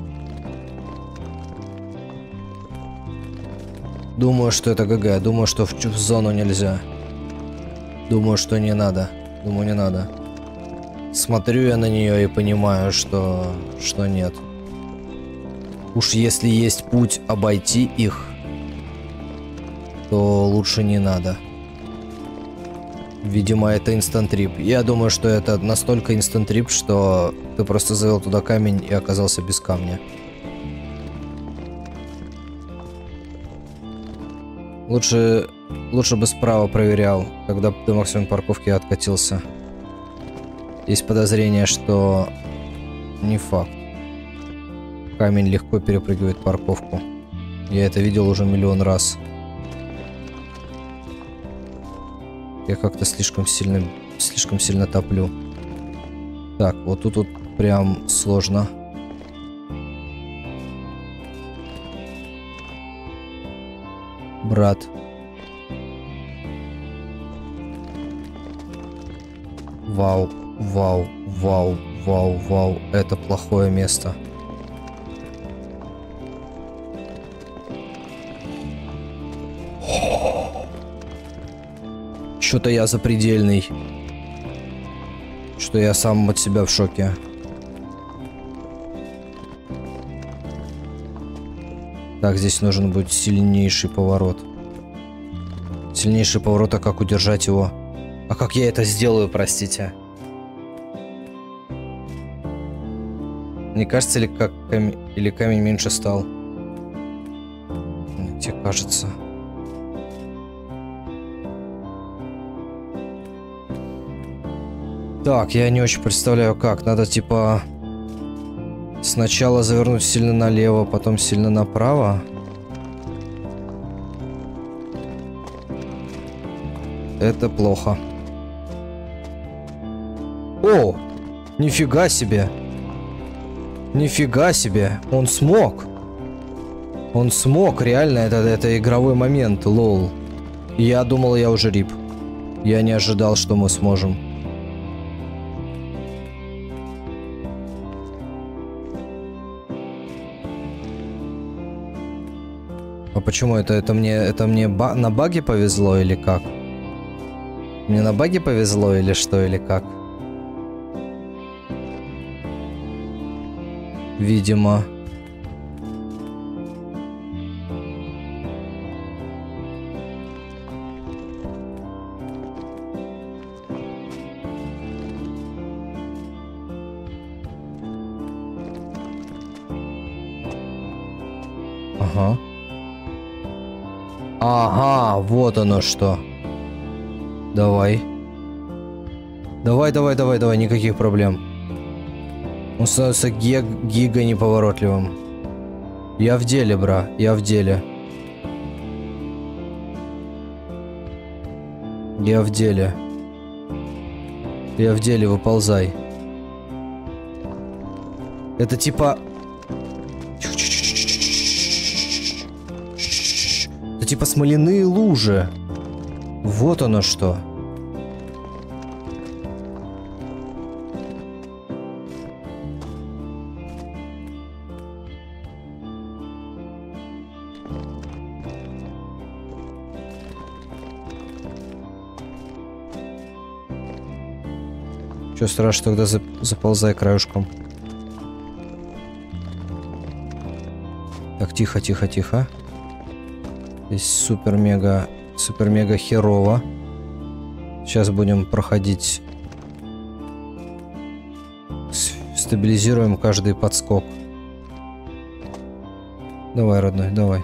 Думаю, что это ГГ. Думаю, что в, в зону нельзя. Думаю, что не надо. Думаю, не надо. Смотрю я на нее и понимаю, что, что нет. Уж если есть путь обойти их, то лучше не надо. Видимо, это инстант-трип. Я думаю, что это настолько инстант-трип, что ты просто завел туда камень и оказался без камня. Лучше, лучше бы справа проверял, когда до максимум парковки откатился. Есть подозрение, что не факт. Камень легко перепрыгивает парковку. Я это видел уже миллион раз. Я как-то слишком сильно, слишком сильно топлю. Так, вот тут вот прям сложно. Брат. Вау, вау, вау, вау, вау. Это плохое место. Что-то я запредельный. Что я сам от себя в шоке. Так, здесь нужен будет сильнейший поворот. Сильнейший поворот, а как удержать его? А как я это сделаю, простите? Не кажется ли, как камень... Или камень меньше стал? Мне тебе кажется. Так, я не очень представляю, как. Надо, типа... Сначала завернуть сильно налево, потом сильно направо. Это плохо. О! Нифига себе! Нифига себе! Он смог! Он смог, реально, это, это игровой момент, лол. Я думал, я уже рип. Я не ожидал, что мы сможем. А почему это? Это мне, это мне ба- на баге повезло или как? Мне на баге повезло или что, или как? Видимо. Ага. Ага, вот оно что. Давай. Давай, давай, давай, давай, никаких проблем. Он становится гиг гига неповоротливым. Я в деле, бра, я в деле. Я в деле. Я в деле, выползай. Это типа... Это типа смоляные лужи. Вот оно что. Чё страшно, тогда зап заползай краешком. Так, тихо, тихо, тихо. Здесь супер-мега, супер-мега херово. Сейчас будем проходить. Стабилизируем каждый подскок. Давай, родной, давай.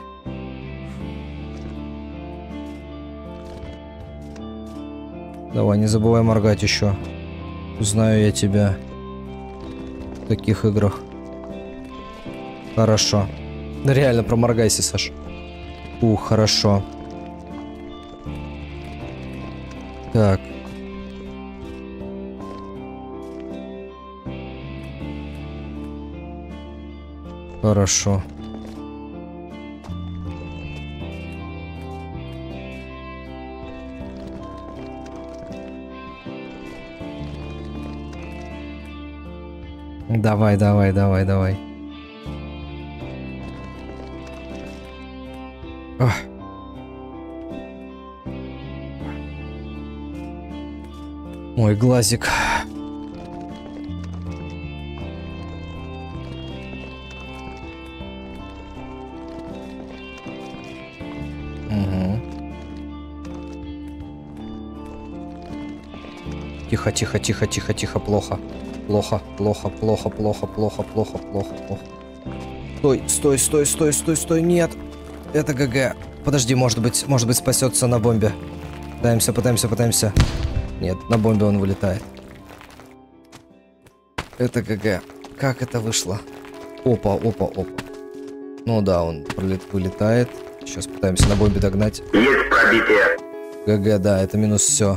Давай, не забывай моргать еще. Знаю я тебя в таких играх. Хорошо. Да реально, проморгайся, Саш. Ух, хорошо. Так. Хорошо. Давай, давай, давай, давай. Ох. Мой глазик. Угу. Тихо, тихо, тихо, тихо, тихо, плохо. Плохо, плохо, плохо, плохо, плохо, плохо, плохо, плохо. Стой, стой, стой, стой, стой, стой, нет. Это ГГ. Подожди, может быть, может быть спасется на бомбе. Пытаемся, пытаемся, пытаемся. Нет, на бомбе он вылетает. Это ГГ. Как это вышло? Опа, опа, опа. Ну да, он пролет, вылетает. Сейчас пытаемся на бомбе догнать. Есть пробитие. ГГ, да, это минус все.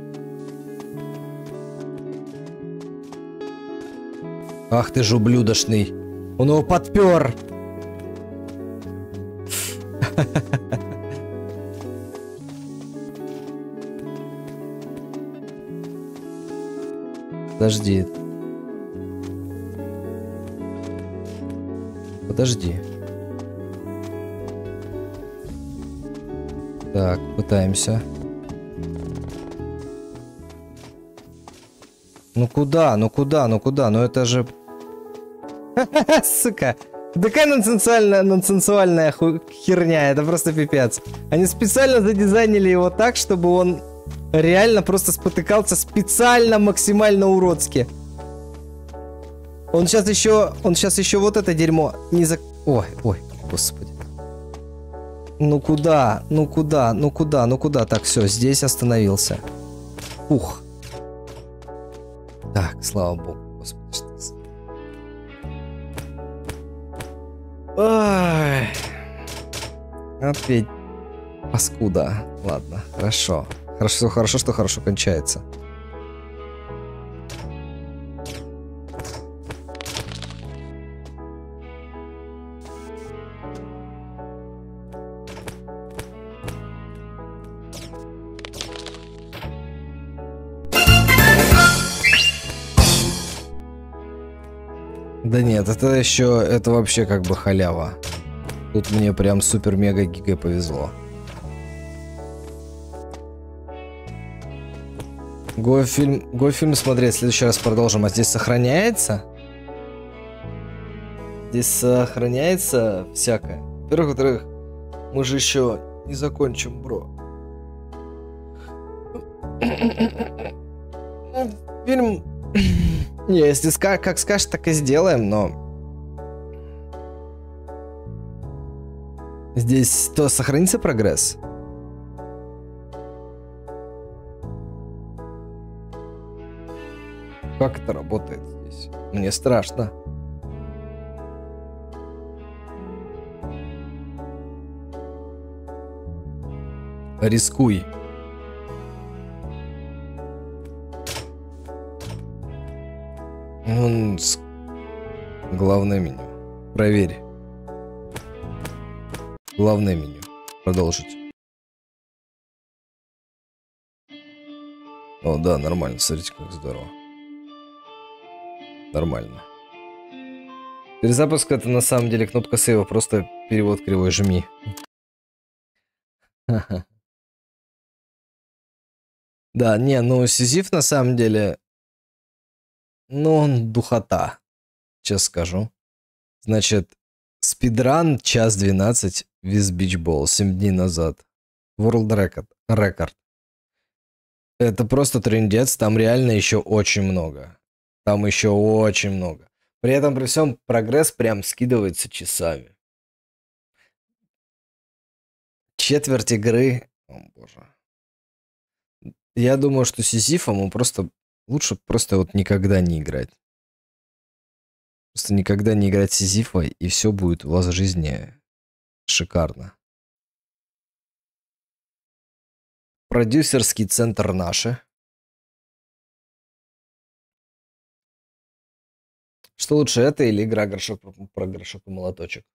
Ах ты ж ублюдочный. Он его подпер. Подожди. Подожди. Так, пытаемся. Ну куда, ну куда, ну куда, ну это же... Сука. Такая нонсенсуальная, нонсенсуальная ху... херня, это просто пипец. Они специально задизайнили его так, чтобы он реально просто спотыкался специально максимально уродски. Он сейчас еще, он сейчас еще вот это дерьмо не за... Ой, ой, господи. Ну куда, ну куда, ну куда, ну куда? Так, все, здесь остановился. Ух. Так, слава богу, господи, что это? Ой. Опять паскуда. Ладно, хорошо. Хорошо, хорошо, что хорошо кончается. Да нет, это еще, это вообще как бы халява. Тут мне прям супер-мега-гига повезло. Го-фильм, го-фильм смотреть, в следующий раз продолжим. А здесь сохраняется? Здесь сохраняется всякое. Во-первых, во-вторых, мы же еще не закончим, бро. Фильм... Не, если ска- как скажешь, так и сделаем, но... Здесь то сохранится прогресс? Как это работает здесь? Мне страшно. Рискуй. Он с... Главное меню. Проверь. Главное меню. Продолжить. О, да, нормально. Смотрите, как здорово. Нормально. Перезапуск — это на самом деле кнопка сейва. Просто перевод кривой жми. Да, не, ну Сизиф на самом деле... Ну, он духота. Сейчас скажу. Значит, спидран час двенадцать, Виз Бич Бол, семь дней назад. World Record. Record. Это просто трындец, там реально еще очень много. Там еще очень много. При этом, при всем, прогресс прям скидывается часами. Четверть игры. О, боже. Я думаю, что Сизифом ему просто... Лучше просто вот никогда не играть. Просто никогда не играть Сизифа, и все будет у вас в жизни шикарно. Продюсерский центр наши. Что лучше, это или игра горшок про горшок и молоточек?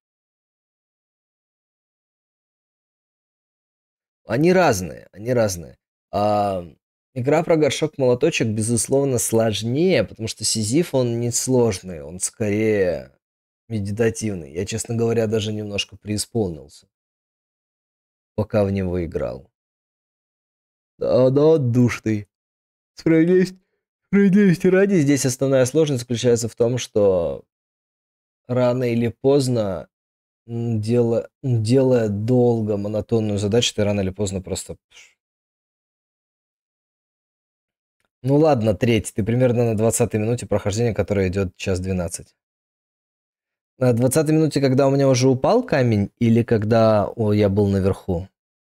Они разные, они разные. А, игра про горшок-молоточек, безусловно, сложнее, потому что Сизиф, он не сложный, он скорее медитативный. Я, честно говоря, даже немножко преисполнился, пока в него играл. Да-да, душный. Справедливости, справедливости ради, здесь основная сложность заключается в том, что рано или поздно, делая, делая долго монотонную задачу, ты рано или поздно просто... Ну ладно, треть. Ты примерно на двадцатой минуте прохождения, которое идет час двенадцать. На двадцатой минуте, когда у меня уже упал камень, или когда о, я был наверху?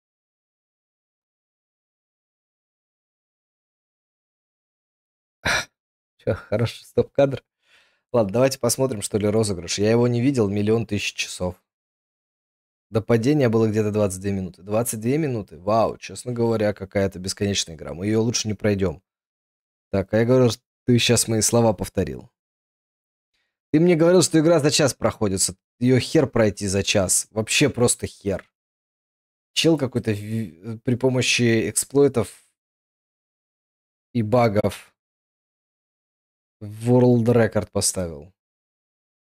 Че, хороший стоп-кадр. Ладно, давайте посмотрим, что ли, розыгрыш. Я его не видел миллион тысяч часов. До падения было где-то двадцать две минуты. двадцать две минуты? Вау, честно говоря, какая-то бесконечная игра. Мы ее лучше не пройдем. Так, а я говорил, что ты сейчас мои слова повторил. Ты мне говорил, что игра за час проходится. Ее хер пройти за час. Вообще просто хер. Чел какой-то при помощи эксплойтов и багов World Record поставил.